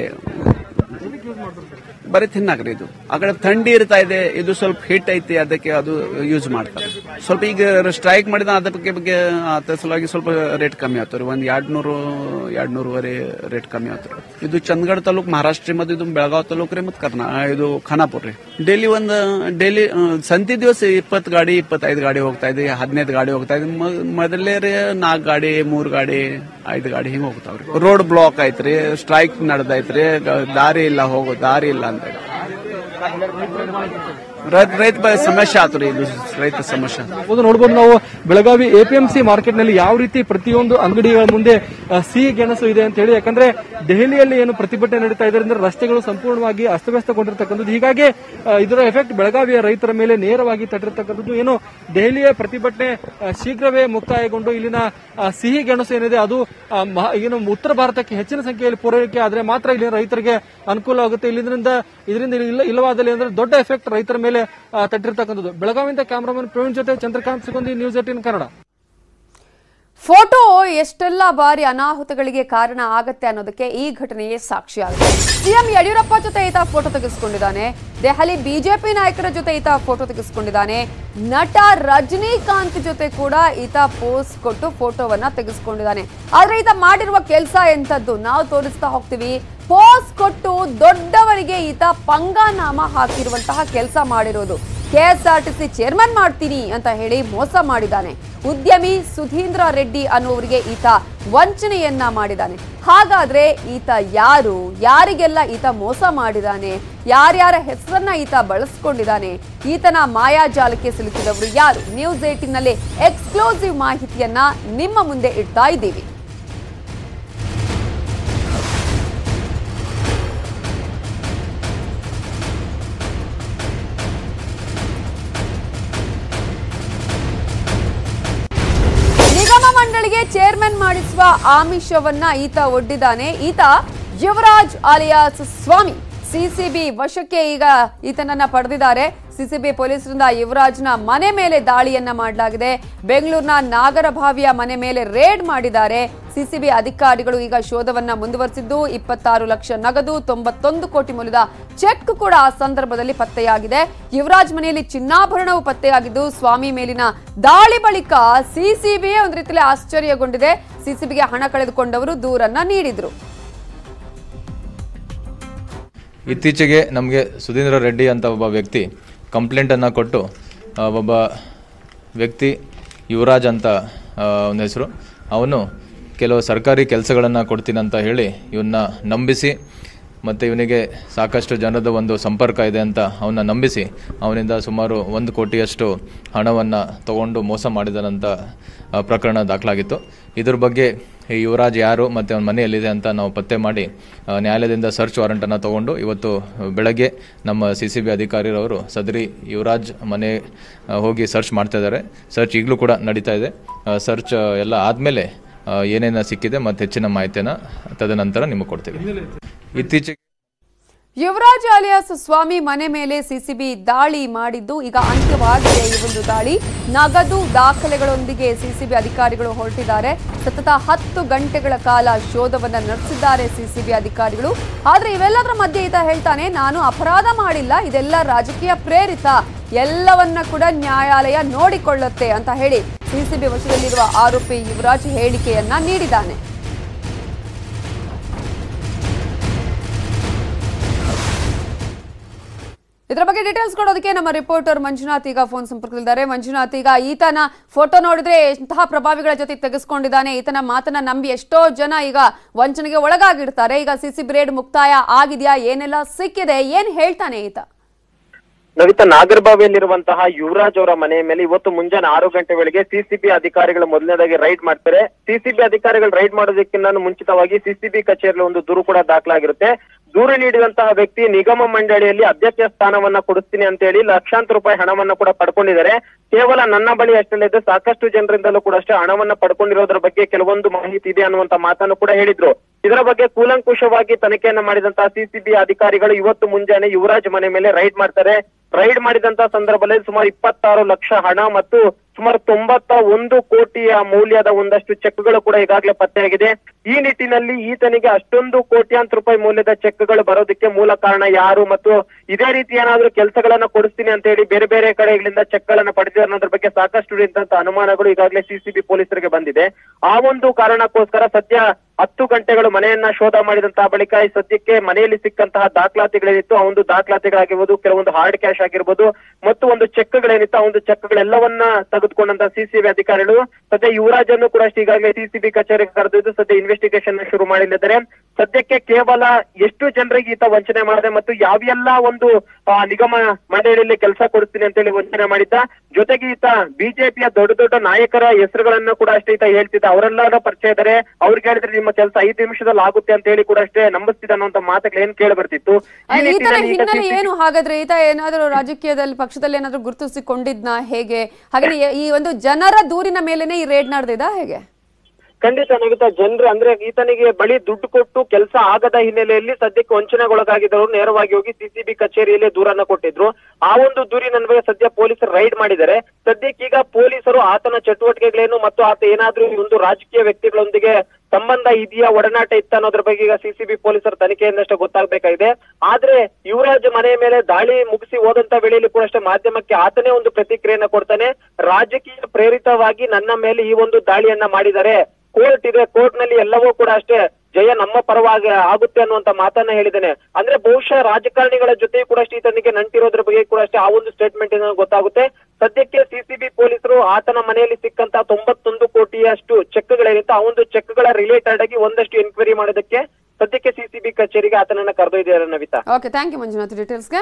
ಬರೀ ತಿನ್ನಾಕ್ರಿ. ಇದು ಆ ಕಡೆ ಥಂಡಿ ಇರ್ತಾ ಇದೆ. ಇದು ಸ್ವಲ್ಪ ಹಿಟ್ ಐತಿ. ಅದಕ್ಕೆ ಅದು ಯೂಸ್ ಮಾಡ್ತಾರೆ. ಸ್ವಲ್ಪ ಈಗ ಸ್ಟ್ರೈಕ್ ಮಾಡಿದ ಅದಕ್ಕೆ ಬಗ್ಗೆ ಅದ್ರ ಸಲುವಾಗಿ ಸ್ವಲ್ಪ ರೇಟ್ ಕಮ್ಮಿ ಆಗ್ತಾರೆ. ಒಂದ್ ಎರಡ್ ನೂರು ಎರಡ್ ನೂರುವರೆ ರೇಟ್ ಕಮ್ಮಿ ಆಗ್ತಾರೆ. ಇದು ಚಂದಗಢ ತಾಲೂಕ್ ಮಹಾರಾಷ್ಟ್ರ ಮತ್ತು ಇದು ಬೆಳಗಾವಿ ತಾಲೂಕ್ ರೀ ಮತ್ತು ಕರ್ನಾ ಇದು ಖಾನಾಪುರ ರೀ. ಡೈಲಿ ಒಂದ್ ಡೈಲಿ ಸಂತಿ ದಿವಸ ಇಪ್ಪತ್ತು ಗಾಡಿ ಇಪ್ಪತ್ತೈದು ಗಾಡಿ ಹೋಗ್ತಾ ಇದೆ. ಹದಿನೈದು ಗಾಡಿ ಹೋಗ್ತಾ ಇದೆ. ಮೊದಲೇ ರೀ ನಾಲ್ಕು ಗಾಡಿ ಮೂರ್ ಗಾಡಿ ಐದು ಗಾಡಿ ಹಿಂಗ್ ಹೋಗ್ತಾವ್ರಿ. ರೋಡ್ ಬ್ಲಾಕ್ ಐತ್ರಿ. ಸ್ಟ್ರೈಕ್ ನಡೆದೈತ್ರಿ. ದಾರಿ ಇಲ್ಲ, ಹೋಗೋ ದಾರಿ ಇಲ್ಲ ಅಂತ ರೈತ ಸಮಸ್ಯೆ ಆತು ರೀ. ಇದು ರೈತ ಸಮಸ್ಯೆ ನೋಡಬಹುದು. ನಾವು ಬೆಳಗಾವಿ ಎಪಿಎಂಸಿ ಮಾರ್ಕೆಟ್ ನಲ್ಲಿ ಯಾವ ರೀತಿ ಪ್ರತಿಯೊಂದು ಅಂಗಡಿಗಳ ಮುಂದೆ ಸಿಹಿ ಗೆಣಸು ಇದೆ ಅಂತ ಹೇಳಿ. ಯಾಕಂದ್ರೆ ದೆಹಲಿಯಲ್ಲಿ ಏನು ಪ್ರತಿಭಟನೆ ನಡೀತಾ ಇದೆ ಅಂದ್ರೆ ರಸ್ತೆಗಳು ಸಂಪೂರ್ಣವಾಗಿ ಅಸ್ತವ್ಯಸ್ತಗೊಂಡಿರ್ತಕ್ಕಂಥದ್ದು. ಹೀಗಾಗಿ ಇದರ ಎಫೆಕ್ಟ್ ಬೆಳಗಾವಿಯ ರೈತರ ಮೇಲೆ ನೇರವಾಗಿ ತಟ್ಟಿರ್ತಕ್ಕಂಥದ್ದು. ಏನು ದೆಹಲಿಯ ಪ್ರತಿಭಟನೆ ಶೀಘ್ರವೇ ಮುಕ್ತಾಯಗೊಂಡು ಇಲ್ಲಿನ ಸಿಹಿ ಗೆಣಸು ಏನಿದೆ ಅದು ಏನು ಉತ್ತರ ಭಾರತಕ್ಕೆ ಹೆಚ್ಚಿನ ಸಂಖ್ಯೆಯಲ್ಲಿ ಪೂರೈಕೆ ಆದ್ರೆ ಮಾತ್ರ ಇಲ್ಲಿನ ರೈತರಿಗೆ ಅನುಕೂಲ ಆಗುತ್ತೆ. ಇಲ್ಲಿಂದ ಇದರಿಂದ ಇಲ್ಲವಾದಲ್ಲಿ ಅಂದ್ರೆ ದೊಡ್ಡ ಎಫೆಕ್ಟ್ ರೈತರ ಮೇಲೆ ತಟ್ಟಿರ್ತಕ್ಕಂಥದ್ದು. ಬೆಳಗಾವಿಯಿಂದ ಕ್ಯಾಮರಾಮನ್ ಪ್ರವೀಣ್ ಜೊತೆ Chandrakant Sugandhi, news eighteen Kannada. Photo ಎಷ್ಟೆಲ್ಲ ಬಾರಿ ಅನಾಹುತಗಳಿಗೆ ಕಾರಣ ಆಗತ್ತೆ ಅನ್ನೋದಕ್ಕೆ ಈ ಘಟನೆಯೇ ಸಾಕ್ಷಿಯಾಗಿದೆ. ಸಿಎಂ ಯಡಿಯೂರಪ್ಪ ಜೊತೆ ಈತ ಫೋಟೋ ತೆಗೆಸಿಕೊಂಡಿದ್ದಾನೆ. ದೆಹಲಿ ಬಿಜೆಪಿ ನಾಯಕರ ಜೊತೆ ಈತ ಫೋಟೋ ತೆಗೆಸಿಕೊಂಡಿದ್ದಾನೆ. ನಟ ರಜನಿಕಾಂತ್ ಜೊತೆ ಕೂಡ ಈತ ಪೋಸ್ ಕೊಟ್ಟು ಫೋಟೋವನ್ನ ತೆಗೆಸಿಕೊಂಡಿದ್ದಾನೆ. ಆದ್ರೆ ಈತ ಮಾಡಿರುವ ಕೆಲಸ ಎಂತದ್ದು ನಾವು ತೋರಿಸ್ತಾ ಹೋಗ್ತೀವಿ. ಪೋಸ್ ಕೊಟ್ಟು ದೊಡ್ಡವರಿಗೆ ಈತ ಪಂಗನಾಮ ಹಾಕಿರುವಂತಹ ಕೆಲಸ ಮಾಡಿರೋದು. ಕೆಎಸ್ಆರ್ಟಿಸಿ ಚೇರ್ಮನ್ ಮಾಡ್ತೀನಿ ಅಂತ ಹೇಳಿ ಮೋಸ ಮಾಡಿದ್ದಾನೆ. ಉದ್ಯಮಿ ಸುಧೀಂದ್ರ ರೆಡ್ಡಿ ಅನ್ನುವರಿಗೆ ಈತ ವಂಚನೆಯನ್ನ ಮಾಡಿದ್ದಾನೆ. ಹಾಗಾದ್ರೆ ಈತ ಯಾರು? ಯಾರಿಗೆಲ್ಲ ಈತ ಮೋಸ ಮಾಡಿದ್ದಾನೆ? ಯಾರ್ಯಾರ ಹೆಸರನ್ನ ಈತ ಬಳಸ್ಕೊಂಡಿದ್ದಾನೆ? ಈತನ ಮಾಯಾಜಾಲಕ್ಕೆ ಸಿಲುಕಿದವರು ಯಾರು? ನ್ಯೂಸ್ ಏಟೀನ್ ನಲ್ಲಿ ಎಕ್ಸ್ಕ್ಲೂಸಿವ್ ಮಾಹಿತಿಯನ್ನ ನಿಮ್ಮ ಮುಂದೆ ಇಡ್ತಾ ಇದ್ದೀವಿ. ಮಂಡಳಿಗೆ ಚೇರ್ಮನ್ ಮಾಡಿಸುವ ಆಮಿಷವನ್ನ ಈತ ಒಡ್ಡಿದ್ದಾನೆ. ಈತ ಯುವರಾಜ್ ಅಲಿಯಾಸ್ ಸ್ವಾಮಿ. ಸಿಸಿಬಿ ವಶಕ್ಕೆ ಈಗ ಈತನನ್ನ ಪಡೆದಿದ್ದಾರೆ. ಸಿಸಿಬಿ ಪೊಲೀಸರಿಂದ ಯುವರಾಜ್ನ ಮನೆ ಮೇಲೆ ದಾಳಿಯನ್ನ ಮಾಡಲಾಗಿದೆ. ಬೆಂಗಳೂರಿನ ನಾಗರಭಾವಿಯ ಮನೆ ಮೇಲೆ ರೇಡ್ ಮಾಡಿದ್ದಾರೆ. ಸಿಸಿಬಿ ಅಧಿಕಾರಿಗಳು ಈಗ ಶೋಧವನ್ನ ಮುಂದುವರೆಸಿದ್ದು ಇಪ್ಪತ್ತಾರು ಲಕ್ಷ ನಗದು, ತೊಂಬತ್ತೊಂದು ಕೋಟಿ ಮೌಲ್ಯದ ಚೆಕ್ ಕೂಡ ಆ ಸಂದರ್ಭದಲ್ಲಿ ಪತ್ತೆಯಾಗಿದೆ. ಯುವರಾಜ್ ಮನೆಯಲ್ಲಿ ಚಿನ್ನಾಭರಣವು ಪತ್ತೆಯಾಗಿದ್ದು ಸ್ವಾಮಿ ಮೇಲಿನ ದಾಳಿ ಬಳಿಕ ಸಿಸಿಬಿ ಒಂದು ರೀತಿಯಲ್ಲಿ ಆಶ್ಚರ್ಯಗೊಂಡಿದೆ. ಸಿಸಿಬಿಗೆ ಹಣ ಕಳೆದುಕೊಂಡವರು ದೂರನ್ನ ನೀಡಿದ್ರು. ಇತ್ತೀಚೆಗೆ ನಮಗೆ ಸುಧೀಂದ್ರ ರೆಡ್ಡಿ ಅಂತ ಒಬ್ಬ ವ್ಯಕ್ತಿ ಕಂಪ್ಲೇಂಟನ್ನು ಕೊಟ್ಟು ಒಬ್ಬ ವ್ಯಕ್ತಿ ಯುವರಾಜ್ ಅಂತ ಅವನ ಹೆಸರು, ಅವನು ಕೆಲವು ಸರ್ಕಾರಿ ಕೆಲಸಗಳನ್ನು ಕೊಡ್ತೀನಿ ಅಂತ ಹೇಳಿ ಇವನ್ನ ನಂಬಿಸಿ ಮತ್ತು ಇವನಿಗೆ ಸಾಕಷ್ಟು ಜನದ ಒಂದು ಸಂಪರ್ಕ ಇದೆ ಅಂತ ಅವನ್ನ ನಂಬಿಸಿ ಅವನಿಂದ ಸುಮಾರು ಒಂದು ಕೋಟಿಯಷ್ಟು ಹಣವನ್ನು ತಗೊಂಡು ಮೋಸ ಮಾಡಿದನಂತ ಪ್ರಕರಣ ದಾಖಲಾಗಿತ್ತು. ಇದ್ರ ಬಗ್ಗೆ ಈ ಯುವರಾಜ್ ಯಾರು ಮತ್ತು ಅವನ ಮನೆ ಎಲ್ಲಿದೆ ಅಂತ ನಾವು ಪತ್ತೆ ಮಾಡಿ ನ್ಯಾಯಾಲಯದಿಂದ ಸರ್ಚ್ ವಾರೆಂಟನ್ನು ತೊಗೊಂಡು ಇವತ್ತು ಬೆಳಗ್ಗೆ ನಮ್ಮ ಸಿ ಸಿ ಬಿ ಅಧಿಕಾರಿರವರು ಸದರಿ ಯುವರಾಜ್ ಮನೆ ಹೋಗಿ ಸರ್ಚ್ ಮಾಡ್ತಾ ಇದ್ದಾರೆ. ಸರ್ಚ್ ಈಗಲೂ ಕೂಡ ನಡೀತಾ ಇದೆ. ಸರ್ಚ್ ಎಲ್ಲ ಆದಮೇಲೆ ಏನೇನು ಸಿಕ್ಕಿದೆ ಮತ್ತು ಹೆಚ್ಚಿನ ಮಾಹಿತಿಯನ್ನು ತದನಂತರ ನಿಮಗೆ ಕೊಡ್ತೀವಿ. ಇತ್ತೀಚೆಗೆ ಯುವರಾಜ್ ಅಲಿಯಾಸ್ ಸ್ವಾಮಿ ಮನೆ ಮೇಲೆ ಸಿಸಿಬಿ ದಾಳಿ ಮಾಡಿದ್ದು ಈಗ ಅಂತ್ಯವಾಗಿದೆ. ಈ ಒಂದು ದಾಳಿ ನಗದು ದಾಖಲೆಗಳೊಂದಿಗೆ ಸಿಸಿಬಿ ಅಧಿಕಾರಿಗಳು ಹೊರಟಿದ್ದಾರೆ. ಸತತ ಹತ್ತು ಗಂಟೆಗಳ ಕಾಲ ಶೋಧವನ್ನ ನಡೆಸಿದ್ದಾರೆ ಸಿಸಿಬಿ ಅಧಿಕಾರಿಗಳು. ಆದ್ರೆ ಇವೆಲ್ಲದರ ಮಧ್ಯೆ ಈತ ಹೇಳ್ತಾನೆ, ನಾನು ಅಪರಾಧ ಮಾಡಿಲ್ಲ, ಇದೆಲ್ಲ ರಾಜಕೀಯ ಪ್ರೇರಿತ, ಎಲ್ಲವನ್ನ ಕೂಡ ನ್ಯಾಯಾಲಯ ನೋಡಿಕೊಳ್ಳುತ್ತೆ ಅಂತ ಹೇಳಿ ಸಿಸಿಬಿ ವಶದಲ್ಲಿರುವ ಆರೋಪಿ ಯುವರಾಜ್ ಹೇಳಿಕೆಯನ್ನ ನೀಡಿದ್ದಾನೆ. ಇದರ ಬಗ್ಗೆ ಡೀಟೇಲ್ಸ್ ಕೊಡೋದಕ್ಕೆ ನಮ್ಮ ರಿಪೋರ್ಟರ್ ಮಂಜುನಾಥ್ ಈಗ ಫೋನ್ ಸಂಪರ್ಕದಲ್ಲಿದ್ದಾರೆ. ಮಂಜುನಾಥ್, ಈಗ ಈತನ ಫೋಟೋ ನೋಡಿದ್ರೆ ಎಂತಹ ಪ್ರಭಾವಿಗಳ ಜೊತೆ ತೆಗೆಸ್ಕೊಂಡಿದ್ದಾನೆ. ಈತನ ಮಾತನ್ನ ನಂಬಿ ಎಷ್ಟೋ ಜನ ಈಗ ವಂಚನೆಗೆ ಒಳಗಾಗಿರ್ತಾರೆ. ಈಗ ಸಿಸಿಬಿ ರೇಡ್ ಮುಕ್ತಾಯ ಆಗಿದೆಯಾ? ಏನೆಲ್ಲ ಸಿಕ್ಕಿದೆ? ಏನ್ ಹೇಳ್ತಾನೆ ಈತ? ನವಿತಾ, ನಾಗರಬಾವಿಯಲ್ಲಿರುವಂತಹ ಯುವರಾಜ್ ಅವರ ಮನೆಯ ಮೇಲೆ ಇವತ್ತು ಮುಂಜಾನೆ ಆರು ಗಂಟೆ ವೇಳೆಗೆ ಸಿಸಿಬಿ ಅಧಿಕಾರಿಗಳು ಮೊದಲನೇದಾಗಿ ರೈಡ್ ಮಾಡ್ತಾರೆ. ಸಿಸಿಬಿ ಅಧಿಕಾರಿಗಳು ರೈಡ್ ಮಾಡೋದಕ್ಕಿಂತ ಮುಂಚಿತವಾಗಿ ಸಿಸಿಬಿ ಕಚೇರಿಯಲ್ಲಿ ಒಂದು ದೂರು ಕೂಡ ದಾಖಲಾಗಿರುತ್ತೆ. ದೂರು ನೀಡಿದಂತಹ ವ್ಯಕ್ತಿ ನಿಗಮ ಮಂಡಳಿಯಲ್ಲಿ ಅಧ್ಯಕ್ಷ ಸ್ಥಾನವನ್ನ ಕೊಡಿಸ್ತೀನಿ ಅಂತ ಹೇಳಿ ಲಕ್ಷಾಂತರ ರೂಪಾಯಿ ಹಣವನ್ನ ಕೂಡ ಪಡ್ಕೊಂಡಿದ್ದಾರೆ. ಕೇವಲ ನನ್ನ ಬಳಿ ಅಷ್ಟಲ್ಲದೆ ಸಾಕಷ್ಟು ಜನರಿಂದಲೂ ಕೂಡ ಅಷ್ಟೇ ಹಣವನ್ನ ಪಡ್ಕೊಂಡಿರೋದ್ರ ಬಗ್ಗೆ ಕೆಲವೊಂದು ಮಾಹಿತಿ ಇದೆ ಅನ್ನುವಂತ ಮಾತನ್ನು ಕೂಡ ಹೇಳಿದ್ರು. ಇದರ ಬಗ್ಗೆ ಕೂಲಂಕುಷವಾಗಿ ತನಿಖೆಯನ್ನ ಮಾಡಿದಂತಹ ಸಿಸಿಬಿ ಅಧಿಕಾರಿಗಳು ಇವತ್ತು ಮುಂಜಾನೆ ಯುವರಾಜ್ ಮನೆ ಮೇಲೆ ರೈಡ್ ಮಾಡ್ತಾರೆ. ರೈಡ್ ಮಾಡಿದಂತಹ ಸಂದರ್ಭದಲ್ಲಿ ಸುಮಾರು ಇಪ್ಪತ್ತಾರು ಲಕ್ಷ ಹಣ ಮತ್ತು ಸುಮಾರು ತೊಂಬತ್ತ ಒಂದು ಕೋಟಿಯ ಮೌಲ್ಯದ ಒಂದಷ್ಟು ಚೆಕ್ಗಳು ಕೂಡ ಈಗಾಗಲೇ ಪತ್ತೆಯಾಗಿದೆ. ಈ ನಿಟ್ಟಿನಲ್ಲಿ ಈತನಿಗೆ ಅಷ್ಟೊಂದು ಕೋಟ್ಯಾಂತರ ರೂಪಾಯಿ ಮೌಲ್ಯದ ಚೆಕ್ಗಳು ಬರೋದಕ್ಕೆ ಮೂಲ ಕಾರಣ ಯಾರು ಮತ್ತು ಇದೇ ರೀತಿ ಏನಾದ್ರೂ ಕೆಲಸಗಳನ್ನ ಕೊಡಿಸ್ತೀನಿ ಅಂತ ಹೇಳಿ ಬೇರೆ ಬೇರೆ ಕಡೆಗಳಿಂದ ಚೆಕ್ ಗಳನ್ನ ಪಡೆದಿದ್ದಾರೆ ಅನ್ನೋದ್ರ ಬಗ್ಗೆ ಸಾಕಷ್ಟು ರೀತಿಯಂತಹ ಅನುಮಾನಗಳು ಈಗಾಗಲೇ ಸಿಸಿಬಿ ಪೊಲೀಸರಿಗೆ ಬಂದಿದೆ. ಆ ಒಂದು ಕಾರಣಕ್ಕೋಸ್ಕರ ಸದ್ಯ ಹತ್ತು ಗಂಟೆಗಳು ಮನೆಯನ್ನ ಶೋಧ ಮಾಡಿದಂತಹ ಬಳಿಕ ಈ ಸದ್ಯಕ್ಕೆ ಮನೆಯಲ್ಲಿ ಸಿಕ್ಕಂತಹ ದಾಖಲಾತಿಗಳೇನಿತ್ತು ಆ ಒಂದು ದಾಖಲಾತಿಗಳಾಗಿರ್ಬೋದು, ಕೆಲವೊಂದು ಹಾರ್ಡ್ ಕ್ಯಾಶ್ ಆಗಿರ್ಬೋದು ಮತ್ತು ಒಂದು ಚೆಕ್ಗಳೇನಿತ್ತು ಆ ಒಂದು ಚೆಕ್ಗಳೆಲ್ಲವನ್ನ ತೆಗೆದುಕೊಂಡಂತಹ ಸಿಸಿಬಿ ಅಧಿಕಾರಿಗಳು ಸದ್ಯ ಯುವರಾಜ್ ಅನ್ನು ಕೂಡ ಈಗಾಗಲೇ ಸಿಸಿಬಿ ಕಚೇರಿಗೆ ಕರೆದೊಯ್ದು ಸದ್ಯ ಇನ್ವೆಸ್ಟಿಗೇಷನ್ ಶುರು ಮಾಡಲಿದ್ದಾರೆ. ಸದ್ಯಕ್ಕೆ ಕೇವಲ ಎಷ್ಟು ಜನರಿಗೆ ಈತ ವಂಚನೆ ಮಾಡಿದೆ ಮತ್ತು ಯಾವೆಲ್ಲ ಒಂದು ನಿಗಮ ಮಂಡಳಿಯಲ್ಲಿ ಕೆಲಸ ಕೊಡಿಸ್ತೀನಿ ಅಂತ ಹೇಳಿ ವಂಚನೆ ಮಾಡಿದ್ದ, ಜೊತೆಗೆ ಈತ ಬಿಜೆಪಿಯ ದೊಡ್ಡ ದೊಡ್ಡ ನಾಯಕರ ಹೆಸರುಗಳನ್ನ ಕೂಡ ಅಷ್ಟೇ ಈತ ಹೇಳ್ತಿದ್ದ. ಅವರೆಲ್ಲರ ಪರಿಚಯ ಇದ್ದಾರೆ, ಅವ್ರಿಗೆ ಹೇಳಿದ್ರೆ ನಿಮ್ಮ ಕೆಲಸ ಐದು ನಿಮಿಷದಲ್ಲಿ ಆಗುತ್ತೆ ಅಂತ ಹೇಳಿ ಕೂಡ ಅಷ್ಟೇ ನಂಬಿಸ್ತಿದ್ದ ಅನ್ನುವಂತ ಮಾತುಗಳು ಏನ್ ಕೇಳಿ ಬರ್ತಿತ್ತು. ಏನು ಹಾಗಾದ್ರೆ ಈತ ಏನಾದ್ರು ರಾಜಕೀಯದಲ್ಲಿ ಪಕ್ಷದಲ್ಲಿ ಏನಾದ್ರು ಗುರುತಿಸಿಕೊಂಡಿದ್ನ ಹೇಗೆ? ಹಾಗೆ ಈ ಒಂದು ಜನರ ದೂರಿನ ಮೇಲೆನೆ ಈ ರೇಡ್ ನಡೆದಿದ್ದ ಹೇಗೆ? ಖಂಡಿತ ನವಿತಾ, ಜನರು ಅಂದ್ರೆ ಈತನಿಗೆ ಬಳಿ ದುಡ್ಡು ಕೊಟ್ಟು ಕೆಲಸ ಆಗದ ಹಿನ್ನೆಲೆಯಲ್ಲಿ ಸದ್ಯಕ್ಕೆ ವಂಚನೆಗೊಳಗಾಗಿದ್ದವರು ನೇರವಾಗಿ ಹೋಗಿ ಸಿಸಿಬಿ ಕಚೇರಿಯಲ್ಲಿ ದೂರನ್ನ ಕೊಟ್ಟಿದ್ರು. ಆ ಒಂದು ದೂರಿನ ಸದ್ಯ ಪೊಲೀಸರು ರೈಡ್ ಮಾಡಿದ್ದಾರೆ. ಸದ್ಯಕ್ಕೆ ಈಗ ಪೊಲೀಸರು ಆತನ ಚಟುವಟಿಕೆಗಳೇನು ಮತ್ತು ಆತ ಏನಾದ್ರೂ ಒಂದು ರಾಜಕೀಯ ವ್ಯಕ್ತಿಗಳೊಂದಿಗೆ ಸಂಬಂಧ ಇದೆಯಾ, ಒಡನಾಟ ಇತ್ತ ಅನ್ನೋದ್ರ ಬಗ್ಗೆ ಈಗ ಸಿಸಿಬಿ ಪೊಲೀಸರ ತನಿಖೆಯಿಂದಷ್ಟೇ ಗೊತ್ತಾಗಬೇಕಾಗಿದೆ. ಆದ್ರೆ ಯುವರಾಜ್ ಮನೆಯ ಮೇಲೆ ದಾಳಿ ಮುಗಿಸಿ ಹೋದಂತ ವೇಳೆಯಲ್ಲಿ ಕೂಡ ಅಷ್ಟೇ ಮಾಧ್ಯಮಕ್ಕೆ ಆತನೇ ಒಂದು ಪ್ರತಿಕ್ರಿಯೆಯನ್ನ ಕೊಡ್ತಾನೆ. ರಾಜಕೀಯ ಪ್ರೇರಿತವಾಗಿ ನನ್ನ ಮೇಲೆ ಈ ಒಂದು ದಾಳಿಯನ್ನ ಮಾಡಿದ್ದಾರೆ, ಕೋರ್ಟ್ ಇದೆ, ಕೋರ್ಟ್ ನಲ್ಲಿ ಎಲ್ಲವೂ ಕೂಡ ಅಷ್ಟೇ ಜಯ ನಮ್ಮ ಪರವಾಗಿ ಆಗುತ್ತೆ ಅನ್ನುವಂತ ಮಾತನ್ನ ಹೇಳಿದ್ದೇನೆ. ಅಂದ್ರೆ ಬಹುಶಃ ರಾಜಕಾರಣಿಗಳ ಜೊತೆ ಕೂಡ ಅಷ್ಟೇ ಈತನಿಗೆ ನಂಟಿರೋದ್ರ ಬಗ್ಗೆ ಕೂಡ ಅಷ್ಟೇ ಆ ಒಂದು ಸ್ಟೇಟ್ಮೆಂಟ್ ಇಂದ ಗೊತ್ತಾಗುತ್ತೆ. ಸದ್ಯಕ್ಕೆ ಸಿಸಿಬಿ ಪೊಲೀಸರು ಆತನ ಮನೆಯಲ್ಲಿ ಸಿಕ್ಕಂತ ತೊಂಬತ್ತೊಂದು ಕೋಟಿಯಷ್ಟು ಚೆಕ್ಗಳೇನಿತ್ತು ಆ ಒಂದು ಚೆಕ್ಗಳ ರಿಲೇಟೆಡ್ ಆಗಿ ಒಂದಷ್ಟು ಎನ್ಕ್ವೈರಿ ಮಾಡೋದಕ್ಕೆ ಸದ್ಯಕ್ಕೆ ಸಿಸಿಬಿ ಕಚೇರಿಗೆ ಆತನನ್ನ ಕರೆದೊಯ್ದಿದ್ದಾರೆ. Navitha, okay, thank you Manjunath ಡೀಟೇಲ್ಸ್ಗೆ.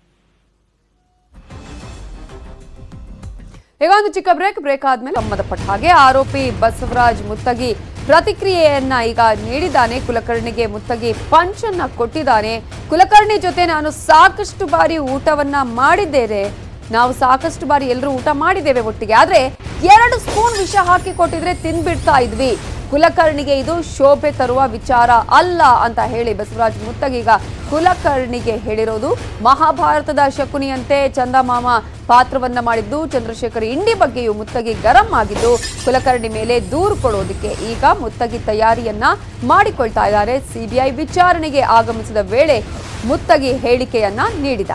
ಈಗ ಒಂದು ಚಿಕ್ಕ ಬ್ರೇಕ್ ಬ್ರೇಕ್ ಆದ್ಮೇಲೆ ಸಂಬಂಧಪಟ್ಟ ಹಾಗೆ ಆರೋಪಿ ಬಸವರಾಜ್ ಮುತ್ತಗಿ ಪ್ರತಿಕ್ರಿಯೆಯನ್ನ ಈಗ ನೀಡಿದ್ದಾನೆ. ಕುಲಕರ್ಣಿಗೆ ಮುತ್ತಗಿ ಪಂಚ್ ಅನ್ನ ಕೊಟ್ಟಿದ್ದಾನೆ. ಕುಲಕರ್ಣಿ ಜೊತೆ ನಾನು ಸಾಕಷ್ಟು ಬಾರಿ ಊಟವನ್ನ ಮಾಡಿದ್ದೇನೆ, ನಾವು ಸಾಕಷ್ಟು ಬಾರಿ ಎಲ್ಲರೂ ಊಟ ಮಾಡಿದ್ದೇವೆ ಒಟ್ಟಿಗೆ, ಆದ್ರೆ ಎರಡು ಸ್ಪೂನ್ ವಿಷ ಹಾಕಿ ಕೊಟ್ಟಿದ್ರೆ ತಿನ್ಬಿಡ್ತಾ ಇದ್ವಿ. ಕುಲಕರ್ಣಿಗೆ ಇದು ಶೋಭೆ ತರುವ ವಿಚಾರ ಅಲ್ಲ ಅಂತ ಹೇಳಿ ಬಸವರಾಜ್ ಮುತ್ತಗಿ ಈಗ ಕುಲಕರ್ಣಿಗೆ ಹೇಳಿರೋದು. ಮಹಾಭಾರತದ ಶಕುನಿಯಂತೆ ಚಂದಮಾಮ ಪಾತ್ರವನ್ನ ಮಾಡಿದ್ದು ಚಂದ್ರಶೇಖರ್ ಇಂಡಿ ಬಗ್ಗೆಯೂ ಮುತ್ತಗಿ ಗರಂ ಆಗಿದ್ದು ಕುಲಕರ್ಣಿ ಮೇಲೆ ದೂರು ಕೊಡೋದಕ್ಕೆ ಈಗ ಮುತ್ತಗಿ ತಯಾರಿಯನ್ನ ಮಾಡಿಕೊಳ್ತಾ ಇದ್ದಾರೆ. ಸಿಬಿಐ ವಿಚಾರಣೆಗೆ ಆಗಮಿಸಿದ ವೇಳೆ ಮುತ್ತಗಿ ಹೇಳಿಕೆಯನ್ನ ನೀಡಿದ.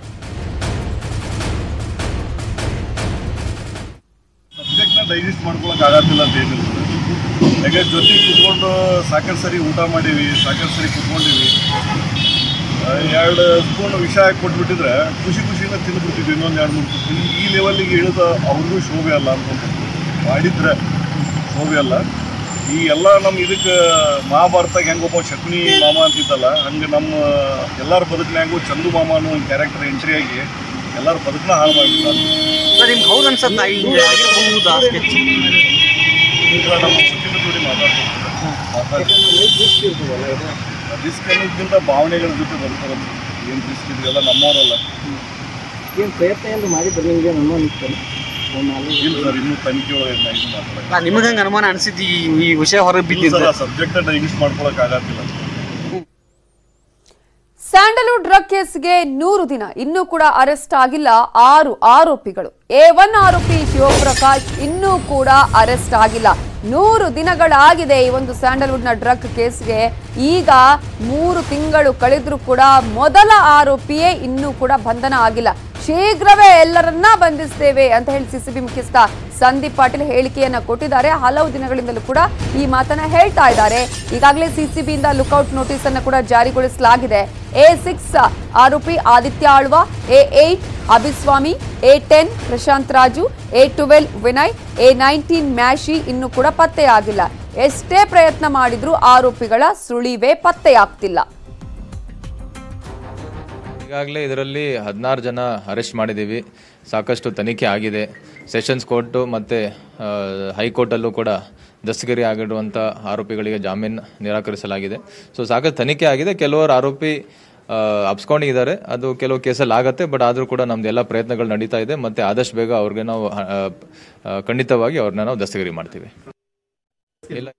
ಡೈಜೆಸ್ಟ್ ಮಾಡ್ಕೊಳಕ್ ಆಗತ್ತಿಲ್ಲ ಅಂತ ಏನಿಲ್ಲ. ಯಾಕೆ ಜೊತೆಗೆ ಕುತ್ಕೊಂಡು ಸಾಕಷ್ಟು ಸರಿ ಊಟ ಮಾಡೀವಿ, ಸಾಕಷ್ಟು ಸರಿ ಕುತ್ಕೊಂಡಿವಿ. ಎರಡು ಸ್ಪೂನ್ ವಿಷ ಹಾಕಿ ಕೊಟ್ಬಿಟ್ಟಿದ್ರೆ ಖುಷಿ ಖುಷಿಯಿಂದ ತಿಂದುಬಿಡ್ತಿದ್ವಿ ಇನ್ನೊಂದು ಎರಡು ಮೂರು ಸ್ಪೂನ್. ಈ ಲೆವೆಲ್ಲಿಗೆ ಇಳಿದ ಅವ್ರಿಗೂ ಶೋಭೆ ಅಲ್ಲ ಅಂತ ಮಾಡಿದ್ರೆ ಶೋಭೆ ಅಲ್ಲ. ಈ ಎಲ್ಲ ನಮ್ಮ ಇದಕ್ಕೆ ಮಹಾಭಾರತಾಗ ಹೆಂಗೆ ಒಬ್ಬ ಶಕುನಿ ಮಾಮ ಅಂತಿದ್ದಲ್ಲ, ಹಂಗೆ ನಮ್ಮ ಎಲ್ಲರ ಬದುಕಿನಾಗೂ ಚಂದು ಮಾಮ ಅನ್ನೋ ಒಂದು ಕ್ಯಾರೆಕ್ಟರ್ ಎಂಟ್ರಿ ಆಗಿ ಎಲ್ಲರ ಬದುಕನ್ನ ಹಾಳು ಮಾಡಿಬಿಡ್ತಾರೆ. ನಿಮ್ಗೆ ಹೌದು ಅನ್ಸತ್ತಾ ಈಗ ಆಗಿರಬಹುದಾ ಸ್ಕೆಚ್? ಈಗ ನಮ್ಮ ಸುದ್ದಿ ಜೋಡಿ ಮಾತಾಡ್ತಿರ್ತಾರೆ ರಿಸ್ಕ್ ಅನ್ನೋದಕ್ಕಿಂತ ಭಾವನೆಗಳ ಜೊತೆ ಬರ್ತಾರೆ. ಏನು ರಿಸ್ಕ್ ಇದೆಯಲ್ಲ ನಮ್ಮವರಲ್ಲ. ಏನು ಪ್ರಯತ್ನ ಏನು ಮಾಡಿದ್ರೆ ನಿಮಗೆ ಅನುಮಾನ ಇತ್ತು? ಇಲ್ಲ ಸರ್, ಇನ್ನೂ ತನಿಖೆ ಒಳಗೆ ಇದು ಮಾಡ್ತಾರೆ. ನಿಮಗೆ ಹಂಗೆ ಅನುಮಾನ ಅನಿಸಿದ್ದು ಈ ವಿಷಯ ಹೊರಗೆ ಬಿದ್ದಿಲ್ಲ? ಸಬ್ಜೆಕ್ಟ್ ಡೈಜೆಸ್ಟ್ ಮಾಡ್ಕೊಳಕ್ ಆಗತ್ತಿಲ್ಲ. ಸ್ಯಾಂಡಲ್ವುಡ್ ಡ್ರಗ್ ಕೇಸ್ಗೆ ನೂರು ದಿನ ಇನ್ನೂ ಕೂಡ ಅರೆಸ್ಟ್ ಆಗಿಲ್ಲ ಆರು ಆರೋಪಿಗಳು. ಎ ಒನ್ ಆರೋಪಿ ಶಿವಪ್ರಕಾಶ್ ಇನ್ನೂ ಕೂಡ ಅರೆಸ್ಟ್ ಆಗಿಲ್ಲ. ನೂರು ದಿನಗಳಾಗಿದೆ ಈ ಒಂದು ಸ್ಯಾಂಡಲ್ವುಡ್ ನ ಡ್ರಗ್ ಕೇಸ್ಗೆ. ಈಗ ಮೂರು ತಿಂಗಳು ಕಳೆದ್ರೂ ಕೂಡ ಮೊದಲ ಆರೋಪಿಯೇ ಇನ್ನೂ ಕೂಡ ಬಂಧನ ಆಗಿಲ್ಲ. ಶೀಘ್ರವೇ ಎಲ್ಲರನ್ನ ಬಂಧಿಸ್ತೇವೆ ಅಂತ ಹೇಳಿ ಸಿಸಿಬಿ ಮುಖ್ಯಸ್ಥ ಸಂದೀಪ್ ಪಾಟೀಲ್ ಹೇಳಿಕೆಯನ್ನ ಕೊಟ್ಟಿದ್ದಾರೆ. ಹಲವು ದಿನಗಳಿಂದಲೂ ಕೂಡ ಈ ಮಾತನ್ನ ಹೇಳ್ತಾ ಇದ್ದಾರೆ. ಈಗಾಗಲೇ ಸಿಸಿಬಿಯಿಂದ ಲುಕ್ಔಟ್ ನೋಟಿಸ್ ಅನ್ನು ಕೂಡ ಜಾರಿಗೊಳಿಸಲಾಗಿದೆ. ಎ ಸಿಕ್ಸ್ ಆರೋಪಿ Aditya Alva, A eight Abhiswami, A ten Prashanth Raju, A twelve Vinay, A nineteen Mashi ಇನ್ನೂ ಕೂಡ ಪತ್ತೆಯಾಗಿಲ್ಲ. ಎಷ್ಟೇ ಪ್ರಯತ್ನ ಮಾಡಿದ್ರೂ ಆರೋಪಿಗಳ ಸುಳಿವೇ ಪತ್ತೆಯಾಗ್ತಿಲ್ಲ. ಈಗಾಗಲೇ ಇದರಲ್ಲಿ ಹದಿನಾರು ಜನ ಅರೆಸ್ಟ್ ಮಾಡಿದ್ದೀವಿ. ಸಾಕಷ್ಟು ತನಿಖೆ ಆಗಿದೆ. ಸೆಷನ್ಸ್ ಕೋರ್ಟು ಮತ್ತು ಹೈಕೋರ್ಟಲ್ಲೂ ಕೂಡ ದಸ್ತಗಿರಿ ಆಗಿರುವಂಥ ಆರೋಪಿಗಳಿಗೆ ಜಾಮೀನು ನಿರಾಕರಿಸಲಾಗಿದೆ. ಸೊ ಸಾಕಷ್ಟು ತನಿಖೆ ಆಗಿದೆ. ಕೆಲವರು ಆರೋಪಿ ಅಪ್ಸ್ಕೊಂಡಿದ್ದಾರೆ, ಅದು ಕೆಲವು ಕೇಸಲ್ಲಿ ಆಗುತ್ತೆ. ಬಟ್ ಆದರೂ ಕೂಡ ನಮ್ದು ಎಲ್ಲ ಪ್ರಯತ್ನಗಳು ನಡೀತಾ ಇದೆ ಮತ್ತು ಆದಷ್ಟು ಬೇಗ ಅವ್ರಿಗೆ ನಾವು ಖಂಡಿತವಾಗಿ ಅವ್ರನ್ನ ನಾವು ದಸ್ತಗಿರಿ ಮಾಡ್ತೀವಿ. ಇಲ್ಲ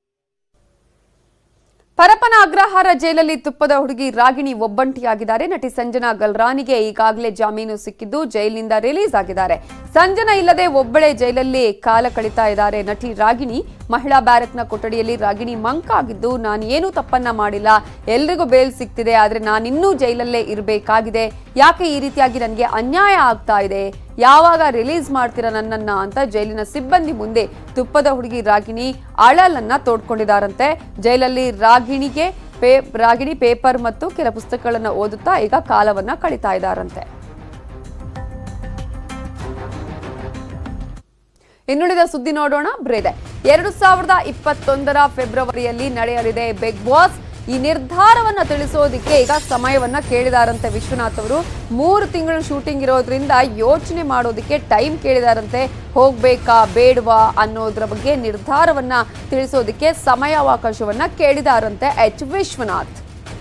ಪರಪ್ಪನ ಅಗ್ರಹಾರ ಜೈಲಲ್ಲಿ ತುಪ್ಪದ ಹುಡುಗಿ ರಾಗಿಣಿ ಒಬ್ಬಂಟಿಯಾಗಿದ್ದಾರೆ. ನಟಿ ಸಂಜನಾ ಗಲ್ರಾನಿಗೆ ಈಗಾಗಲೇ ಜಾಮೀನು ಸಿಕ್ಕಿದ್ದು ಜೈಲಿನಿಂದ ರಿಲೀಸ್ ಆಗಿದ್ದಾರೆ. ಸಂಜನಾ ಇಲ್ಲದೆ ಒಬ್ಬಳೇ ಜೈಲಲ್ಲಿ ಕಾಲ ಕಳೀತಾ ಇದ್ದಾರೆ ನಟಿ ರಾಗಿಣಿ. ಮಹಿಳಾ ಬ್ಯಾರಕ್ನ ಕೊಠಡಿಯಲ್ಲಿ ರಾಗಿಣಿ ಮಂಕಾಗಿದ್ದು, ನಾನು ಏನೂ ತಪ್ಪನ್ನ ಮಾಡಿಲ್ಲ, ಎಲ್ರಿಗೂ ಬೇಲ್ ಸಿಗ್ತಿದೆ, ಆದ್ರೆ ನಾನಿನ್ನೂ ಜೈಲಲ್ಲೇ ಇರಬೇಕಾಗಿದೆ. ಯಾಕೆ ಈ ರೀತಿಯಾಗಿ ನನಗೆ ಅನ್ಯಾಯ ಆಗ್ತಾ ಇದೆ, ಯಾವಾಗ ರಿಲೀಸ್ ಮಾಡ್ತೀರಾ ನನ್ನನ್ನ ಅಂತ ಜೈಲಿನ ಸಿಬ್ಬಂದಿ ಮುಂದೆ ತುಪ್ಪದ ಹುಡುಗಿ ರಾಗಿಣಿ ಅಳಲನ್ನ ತೋಡ್ಕೊಂಡಿದ್ದಾರಂತೆ. ಜೈಲಲ್ಲಿ ರಾಗಿಣಿಗೆ ಪೇ ರಾಗಿಣಿ ಪೇಪರ್ ಮತ್ತು ಕೆಲ ಪುಸ್ತಕಗಳನ್ನ ಓದುತ್ತಾ ಈಗ ಕಾಲವನ್ನ ಕಳೀತಾ ಇದ್ದಾರಂತೆ. ಇನ್ನುಳಿದ ಸುದ್ದಿ ನೋಡೋಣ. ಬ್ರೇದೆ ಎರಡು ಸಾವಿರದ ಇಪ್ಪತ್ತೊಂದರ ಫೆಬ್ರವರಿಯಲ್ಲಿ ನಡೆಯಲಿದೆ ಬಿಗ್ ಬಾಸ್. ಈ ನಿರ್ಧಾರವನ್ನ ತಿಳಿಸೋದಿಕ್ಕೆ ಈಗ ಸಮಯವನ್ನ ಕೇಳಿದಾರಂತೆ ವಿಶ್ವನಾಥ್ ಅವರು. ಮೂರು ತಿಂಗಳು ಶೂಟಿಂಗ್ ಇರೋದ್ರಿಂದ ಯೋಚನೆ ಮಾಡೋದಕ್ಕೆ ಟೈಮ್ ಕೇಳಿದಾರಂತೆ. ಹೋಗ್ಬೇಕಾ ಬೇಡವಾ ಅನ್ನೋದ್ರ ಬಗ್ಗೆ ನಿರ್ಧಾರವನ್ನ ತಿಳಿಸೋದಿಕ್ಕೆ ಸಮಯಾವಕಾಶವನ್ನ ಕೇಳಿದಾರಂತೆ ಎಚ್ ವಿಶ್ವನಾಥ್.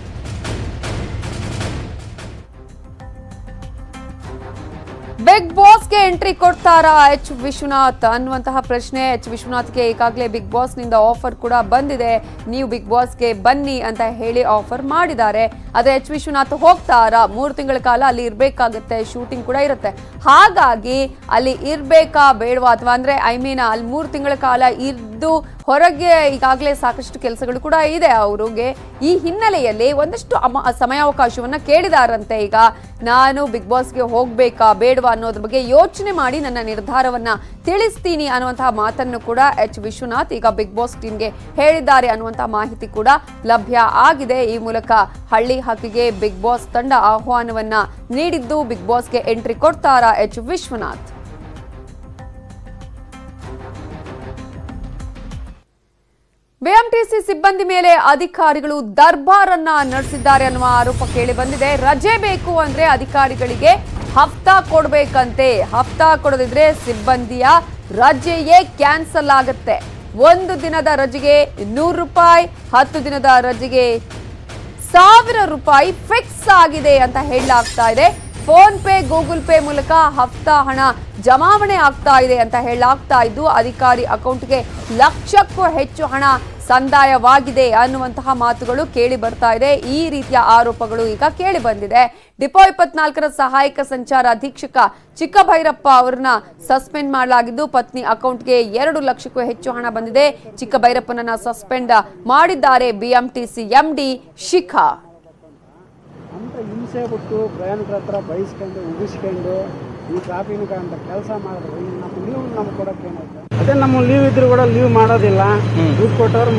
ಬಿಗ್ ಬಾಸ್ಗೆ ಎಂಟ್ರಿ ಕೊಡ್ತಾರಾ ಎಚ್ ವಿಶ್ವನಾಥ್ ಅನ್ನುವಂತಹ ಪ್ರಶ್ನೆ ಎಚ್ ವಿಶ್ವನಾಥ್ಗೆ ಈಗಾಗಲೇ ಬಿಗ್ ಬಾಸ್ ನಿಂದ ಆಫರ್ ಕೂಡ ಬಂದಿದೆ. ನೀವು ಬಿಗ್ ಬಾಸ್ಗೆ ಬನ್ನಿ ಅಂತ ಹೇಳಿ ಆಫರ್ ಮಾಡಿದ್ದಾರೆ. ಅದೇ ಎಚ್ ವಿಶ್ವನಾಥ್ ಹೋಗ್ತಾರಾ? ಮೂರು ತಿಂಗಳ ಕಾಲ ಅಲ್ಲಿ ಇರ್ಬೇಕಾಗತ್ತೆ, ಶೂಟಿಂಗ್ ಕೂಡ ಇರುತ್ತೆ. ಹಾಗಾಗಿ ಅಲ್ಲಿ ಇರ್ಬೇಕಾ ಬೇಡವಾ, ಅಥವಾ ಅಂದ್ರೆ ಐ ಮೀನ್ ಅಲ್ಲಿ ಮೂರು ತಿಂಗಳ ಕಾಲ ಇದ್ದು ಹೊರಗೆ ಈಗಾಗಲೇ ಸಾಕಷ್ಟು ಕೆಲಸಗಳು ಕೂಡ ಇದೆ ಅವ್ರಿಗೆ. ಈ ಹಿನ್ನೆಲೆಯಲ್ಲಿ ಒಂದಷ್ಟು ಸಮಯಾವಕಾಶವನ್ನ ಕೇಳಿದಾರಂತೆ. ಈಗ ನಾನು ಬಿಗ್ ಬಾಸ್ಗೆ ಹೋಗ್ಬೇಕಾ ಬೇಡವಾ ಅನ್ನೋದ್ರ ಬಗ್ಗೆ ಯೋಚನೆ ಮಾಡಿ ನನ್ನ ನಿರ್ಧಾರವನ್ನ ತಿಳಿಸ್ತೀನಿ ಅನ್ನುವಂತಹ ಮಾತನ್ನು ಕೂಡ ಎಚ್ ವಿಶ್ವನಾಥ್ ಈಗ ಬಿಗ್ ಬಾಸ್ ಟೀಮ್ಗೆ ಹೇಳಿದ್ದಾರೆ ಅನ್ನುವಂತಹ ಮಾಹಿತಿ ಕೂಡ ಲಭ್ಯ ಆಗಿದೆ. ಈ ಮೂಲಕ ಹಳ್ಳಿ ಹಾಕಿಗೆ ಬಿಗ್ ಬಾಸ್ ತಂಡ ಆಹ್ವಾನವನ್ನ ನೀಡಿದ್ದು ಬಿಗ್ ಬಾಸ್ಗೆ ಎಂಟ್ರಿ ಕೊಡ್ತಾರಾ ಎಚ್ ವಿಶ್ವನಾಥ್. ಬಿಎಂಟಿಸಿ ಸಿಬ್ಬಂದಿ ಮೇಲೆ ಅಧಿಕಾರಿಗಳು ದರ್ಬಾರನ್ನ ನಡೆಸಿದ್ದಾರೆ ಅನ್ನುವ ಆರೋಪ ಕೇಳಿ ಬಂದಿದೆ. ರಜೆ ಬೇಕು ಅಂದ್ರೆ ಅಧಿಕಾರಿಗಳಿಗೆ ಹಫ್ತಾ ಕೊಡ್ಬೇಕಂತೆ. ಹಫ್ತಾ ಕೊಡದಿದ್ರೆ ಸಿಬ್ಬಂದಿಯ ರಜೆಯೇ ಕ್ಯಾನ್ಸಲ್ ಆಗುತ್ತೆ. ಒಂದು ದಿನದ ರಜೆಗೆ ನೂರು ರೂಪಾಯಿ, ಹತ್ತು ದಿನದ ರಜೆಗೆ ಸಾವಿರ ರೂಪಾಯಿ ಫಿಕ್ಸ್ ಆಗಿದೆ ಅಂತ ಹೇಳಲಾಗ್ತಾ ಇದೆ. ಫೋನ್ ಪೇ, ಗೂಗಲ್ ಪೇ ಮೂಲಕ ಹಫ್ತಾ ಹಣ ಜಮಾವಣೆ ಆಗ್ತಾ ಇದೆ ಅಂತ ಹೇಳಲಾಗ್ತಾ ಇದ್ದು, ಅಧಿಕಾರಿ ಅಕೌಂಟ್ಗೆ ಲಕ್ಷಕ್ಕೂ ಹೆಚ್ಚು ಹಣ ಸಂದಾಯವಾಗಿದೆ ಅನ್ನುವಂತಹ ಮಾತುಗಳು ಕೇಳಿ ಬರ್ತಾ ಇದೆ. ಈ ರೀತಿಯ ಆರೋಪಗಳು ಈಗ ಕೇಳಿ ಬಂದಿದೆ. ಡಿಪೋ ಇಪ್ಪತ್ನಾಲ್ಕರ ಸಹಾಯಕ ಸಂಚಾರ ಅಧೀಕ್ಷಕ ಚಿಕ್ಕಭೈರಪ್ಪ ಅವರನ್ನ ಸಸ್ಪೆಂಡ್ ಮಾಡಲಾಗಿದ್ದು, ಪತ್ನಿ ಅಕೌಂಟ್ಗೆ ಎರಡು ಲಕ್ಷಕ್ಕೂ ಹೆಚ್ಚು ಹಣ ಬಂದಿದೆ. ಚಿಕ್ಕಭೈರಪ್ಪನನ್ನ ಸಸ್ಪೆಂಡ್ ಮಾಡಿದ್ದಾರೆ ಬಿಎಂಟಿಸಿ ಎಂಡಿ ಶಿಖಾ. ಅಂತ ಹಿಂಸೆ ಬಿಟ್ಟು ಪ್ರಯಾಣಿಕರ ಹತ್ರ ಬಯಸ್ಕೊಂಡು ಉಗಿಸ್ಕೊಂಡು ಈ ಟ್ರಾಫಿಕ್ ಅಂತ ಕೆಲಸ ಮಾಡಿದ್ರೆ ನಮ್ಮ ಲೀವ್ ನಮ್ಗೆ ಕೊಡೋಕೆ ಏನಾಯ್ತು? ಅದೇ ನಮ್ಮ ಲೀವ್ ಇದ್ರು ಕೂಡ ಲೀವ್ ಮಾಡೋದಿಲ್ಲ. ದುಡ್ಡು ಕೊಟ್ಟವ್ರು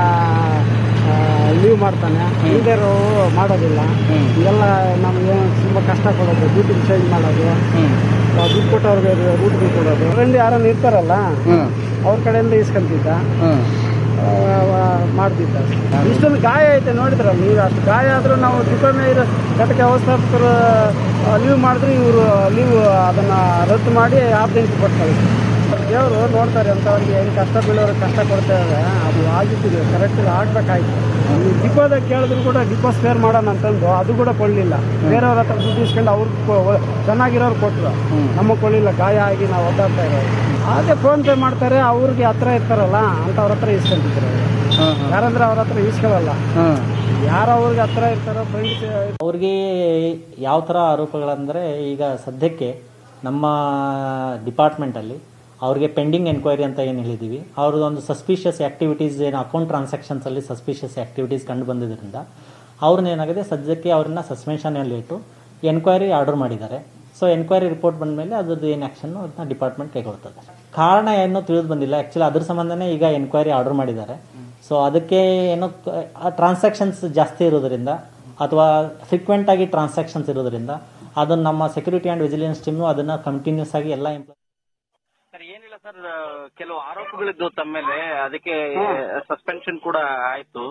ಲೀವ್ ಮಾಡ್ತಾನೆ, ಇಲ್ದೇರು ಮಾಡೋದಿಲ್ಲ. ಇದೆಲ್ಲ ನಮ್ಗೆ ತುಂಬ ಕಷ್ಟ ಕೊಡೋದು, ಡ್ಯೂಟಿ ಚೇಂಜ್ ಮಾಡೋದು, ದುಡ್ಡು ಕೊಟ್ಟವ್ರಿಗೆ ರೂಟ್ಗೆ ಕೊಡೋದು. ಫ್ರೆಂಡ್ ಯಾರನ್ನ ಇರ್ತಾರಲ್ಲ ಅವ್ರ ಕಡೆಯಿಂದ ಇಸ್ಕೊಂತಿದ್ದ, ಮಾಡ್ತಿದ್ದ. ಇಷ್ಟೊಂದು ಗಾಯ ಐತೆ ನೋಡಿದ್ರಲ್ಲ ನೀವು. ಅಷ್ಟು ಗಾಯ ಆದರೂ ನಾವು ಡಿಪ್ಲೊಮೆ ಇರೋ ಘಟಕ ವ್ಯವಸ್ಥಾಪಕರು ಲೀವ್ ಮಾಡಿದ್ರೆ ಇವರು ಲೀವ್ ಅದನ್ನು ರದ್ದು ಮಾಡಿ ಆಬ್ಸೆಂಟ್ ಕೊಟ್ಟು ಕಳಿಸ್ತಾರೆ. ದೇವರು ನೋಡ್ತಾರೆ ಅಂತವ್ರಿಗೆ ಹೆಂಗ್ ಕಷ್ಟ ಬೀಳೋರು ಕಷ್ಟ ಕೊಡ್ತಾ ಇದ್ದಾರೆ. ಅದು ಆಗಿತ್ತು ಕರೆಕ್ಟ್ ಆಗ್ಬೇಕಾಯ್ತು. ಈ ಡಿಪೋದಾಗ ಕೇಳಿದ್ರು ಕೂಡ ಡಿಪೋ ಸ್ಪೇರ್ ಮಾಡೋಣ ಅಂತಂದು ಅದು ಕೂಡ ಕೊಡ್ಲಿಲ್ಲ. ಬೇರೆಯವ್ರ ಹತ್ರ ದುಡ್ಡು ಇಸ್ಕೊಂಡು ಅವ್ರಿಗೆ ಚೆನ್ನಾಗಿರೋರು ಕೊಟ್ಟರು, ನಮಗೆ ಕೊಡ್ಲಿಲ್ಲ. ಗಾಯ ಆಗಿ ನಾವು ಒದ್ದಾಡ್ತಾ ಇರೋದು. ಅದೇ ಫೋನ್ ಪೇ ಮಾಡ್ತಾರೆ, ಅವ್ರಿಗೆ ಹತ್ರ ಇರ್ತಾರಲ್ಲ ಅಂತವ್ರ ಹತ್ರ ಇಸ್ಕೊಂತಿದ್ರು. ಯಾರಂದ್ರೆ ಅವ್ರ ಹತ್ರ ಇಸ್ಕೊಳ್ಳಲ್ಲ. ಯಾರು ಅವ್ರಿಗೆ ಹತ್ರ ಇರ್ತಾರೋ ಫ್ರೆಂಡ್ಸ್. ಅವ್ರಿಗೆ ಯಾವ ಥರ ಆರೋಪಗಳಂದರೆ, ಈಗ ಸದ್ಯಕ್ಕೆ ನಮ್ಮ ಡಿಪಾರ್ಟ್ಮೆಂಟಲ್ಲಿ ಅವ್ರಿಗೆ ಪೆಂಡಿಂಗ್ ಎನ್ಕ್ವೈರಿ ಅಂತ ಏನು ಹೇಳಿದ್ದೀವಿ, ಅವ್ರದ್ದೊಂದು ಸಸ್ಪಿಷಿಯಸ್ ಆ್ಯಕ್ಟಿವಿಟೀಸ್ ಏನು ಅಕೌಂಟ್ ಟ್ರಾನ್ಸಾಕ್ಷನ್ಸಲ್ಲಿ ಸಸ್ಪಿಷಿಯಸ್ ಆ್ಯಕ್ಟಿವಿಟೀಸ್ ಕಂಡು ಬಂದಿದ್ದರಿಂದ ಅವ್ರನ್ನೇನಾಗಿದೆ ಸದ್ಯಕ್ಕೆ ಅವ್ರನ್ನ ಸಸ್ಪೆನ್ಷನಲ್ಲಿ ಇಟ್ಟು ಎನ್ಕ್ವೈರಿ ಆರ್ಡರ್ ಮಾಡಿದ್ದಾರೆ. ಸೊ ಎನ್ಕ್ವೈರಿ ರಿಪೋರ್ಟ್ ಬಂದ ಮೇಲೆ ಅದ್ರದ್ದು ಏನು ಆ್ಯಕ್ಷನ್ನು ಅದನ್ನ ಡಿಪಾರ್ಟ್ಮೆಂಟ್ ಕೈಗೊಳ್ತದೆ. ಕಾರಣ ಏನೋ ತಿಳಿದು ಬಂದಿಲ್ಲ. ಆ್ಯಕ್ಚುಲಿ ಅದ್ರ ಸಂಬಂಧನೇ ಈಗ ಎನ್ಕ್ವೈರಿ ಆರ್ಡರ್ ಮಾಡಿದ್ದಾರೆ. ಸೊ ಅದಕ್ಕೆ ಏನೋ ಟ್ರಾನ್ಸಾಕ್ಷನ್ಸ್ ಜಾಸ್ತಿ ಇರೋದ್ರಿಂದ ಅಥವಾ ಫ್ರೀಕ್ವೆಂಟ್ ಆಗಿ ಟ್ರಾನ್ಸಾಕ್ಷನ್ಸ್ ಇರೋದ್ರಿಂದ ಅದನ್ನು ನಮ್ಮ ಸೆಕ್ಯೂರಿಟಿ ಆ್ಯಂಡ್ ವಿಜಿಲೆನ್ಸ್ ಟೀಮು ಅದನ್ನು ಕಂಟಿನ್ಯೂಸ್ ಆಗಿ ಎಲ್ಲ ಇಂಪ್ಲ ಸರ್ ಏನಿಲ್ಲ ಸರ್, ಕೆಲವು ಆರೋಪಗಳಿದ್ದು ತಮ್ಮ ಮೇಲೆ, ಅದಕ್ಕೆ ಸಸ್ಪೆನ್ಷನ್ ಕೂಡ ಆಯ್ತು.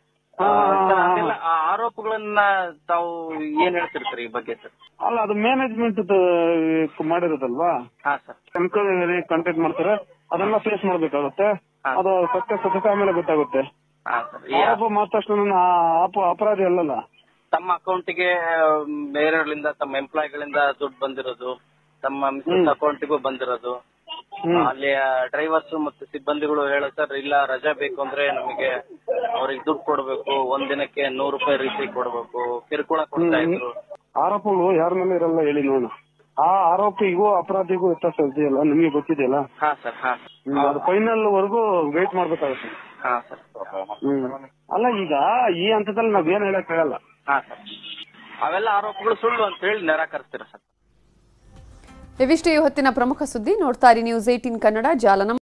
ಆ ಆರೋಪಗಳನ್ನ ತಾವು ಏನ್ ಹೇಳ್ತಿರ್ತೀರಿ ಈ ಬಗ್ಗೆ ಸರ್? ಅಲ್ಲ, ಅದು ಮ್ಯಾನೇಜ್ಮೆಂಟ್ ಮಾಡಿರೋದಲ್ವಾ? ಹಾ ಸರ್. ಎನ್ಕ್ವೈರಿ ಕಂಟೆಕ್ಟ್ ಮಾಡ್ತಾರೆ, ಅದೆಲ್ಲ ಫೇಸ್ ಮಾಡ್ಬೇಕಾಗುತ್ತೆ. ಅದು ಸತ್ಯ ಸತ್ಯತೆ ಆಮೇಲೆ ಗೊತ್ತಾಗುತ್ತೆ. ಆರೋಪ ಮಾಡಿದ ತಕ್ಷಣ ಅಪರಾಧಿ ಅಲ್ಲಲ್ಲ. ತಮ್ಮ ಅಕೌಂಟಿಗೆ ಬೇರೆಯವರಿಂದ, ತಮ್ಮ ಎಂಪ್ಲಾಯ್ಗಳಿಂದ ದುಡ್ಡು ಬಂದಿರೋದು, ತಮ್ಮ ಮಿಸ್ಸಸ್ ಅಕೌಂಟಿಗೂ ಬಂದಿರೋದು, ಅಲ್ಲಿ ಡ್ರೈವರ್ಸ್ ಮತ್ತು ಸಿಬ್ಬಂದಿಗಳು ಹೇಳ ಸರ್ ಇಲ್ಲ ರಜಾ ಬೇಕು ಅಂದ್ರೆ ನಮಗೆ ಅವ್ರಿಗೆ ದುಡ್ಡು ಕೊಡ್ಬೇಕು, ಒಂದ್ ದಿನಕ್ಕೆ ನೂರು ರೂಪಾಯಿ ರೀತಿ ಕೊಡ್ಬೇಕು, ಕಿರುಕುಳ ಕೊಡ್ತಾ ಇದ್ರು. ಆರೋಪಗಳು ಯಾರ ಮೇಲೆ ಇರಲ್ಲ ಹೇಳಿ ನೋಡೋಣ. ಆ ಆರೋಪಿಗೂ ಅಪರಾಧಿಗೂ ವ್ಯತ್ಯಾಸ ಇದೆಯಲ್ಲ, ನಿಮಗೆ ಗೊತ್ತಿದೆಯಲ್ಲ? ಹಾ ಸರ್. ಹಾ ಅದು ಫೈನಲ್ ವರೆಗೂ ವೇಟ್ ಮಾಡ್ಬೇಕಾಗುತ್ತೆ. ಹಾ ಸರ್. ಅಲ್ಲ, ಈಗ ಈ ಹಂತದಲ್ಲಿ ನಾವೇನ್ ಹೇಳಕ್ ಆಗಲ್ಲ. ಹಾ ಸರ್. ಅವೆಲ್ಲ ಆರೋಪಗಳು ಸುಳ್ಳು ಅಂತ ಹೇಳಿ ನಿರಾಕರಿಸ್ತೀರ ಸರ್? ಇವಿಷ್ಟೇ ಹೊತ್ತಿನ ಪ್ರಮುಖ ಸುದ್ದಿ. ನೋಡ್ತಾ ಇರಿ ನ್ಯೂಸ್ ಏಟೀನ್ ಕನ್ನಡ ಜಾಲ.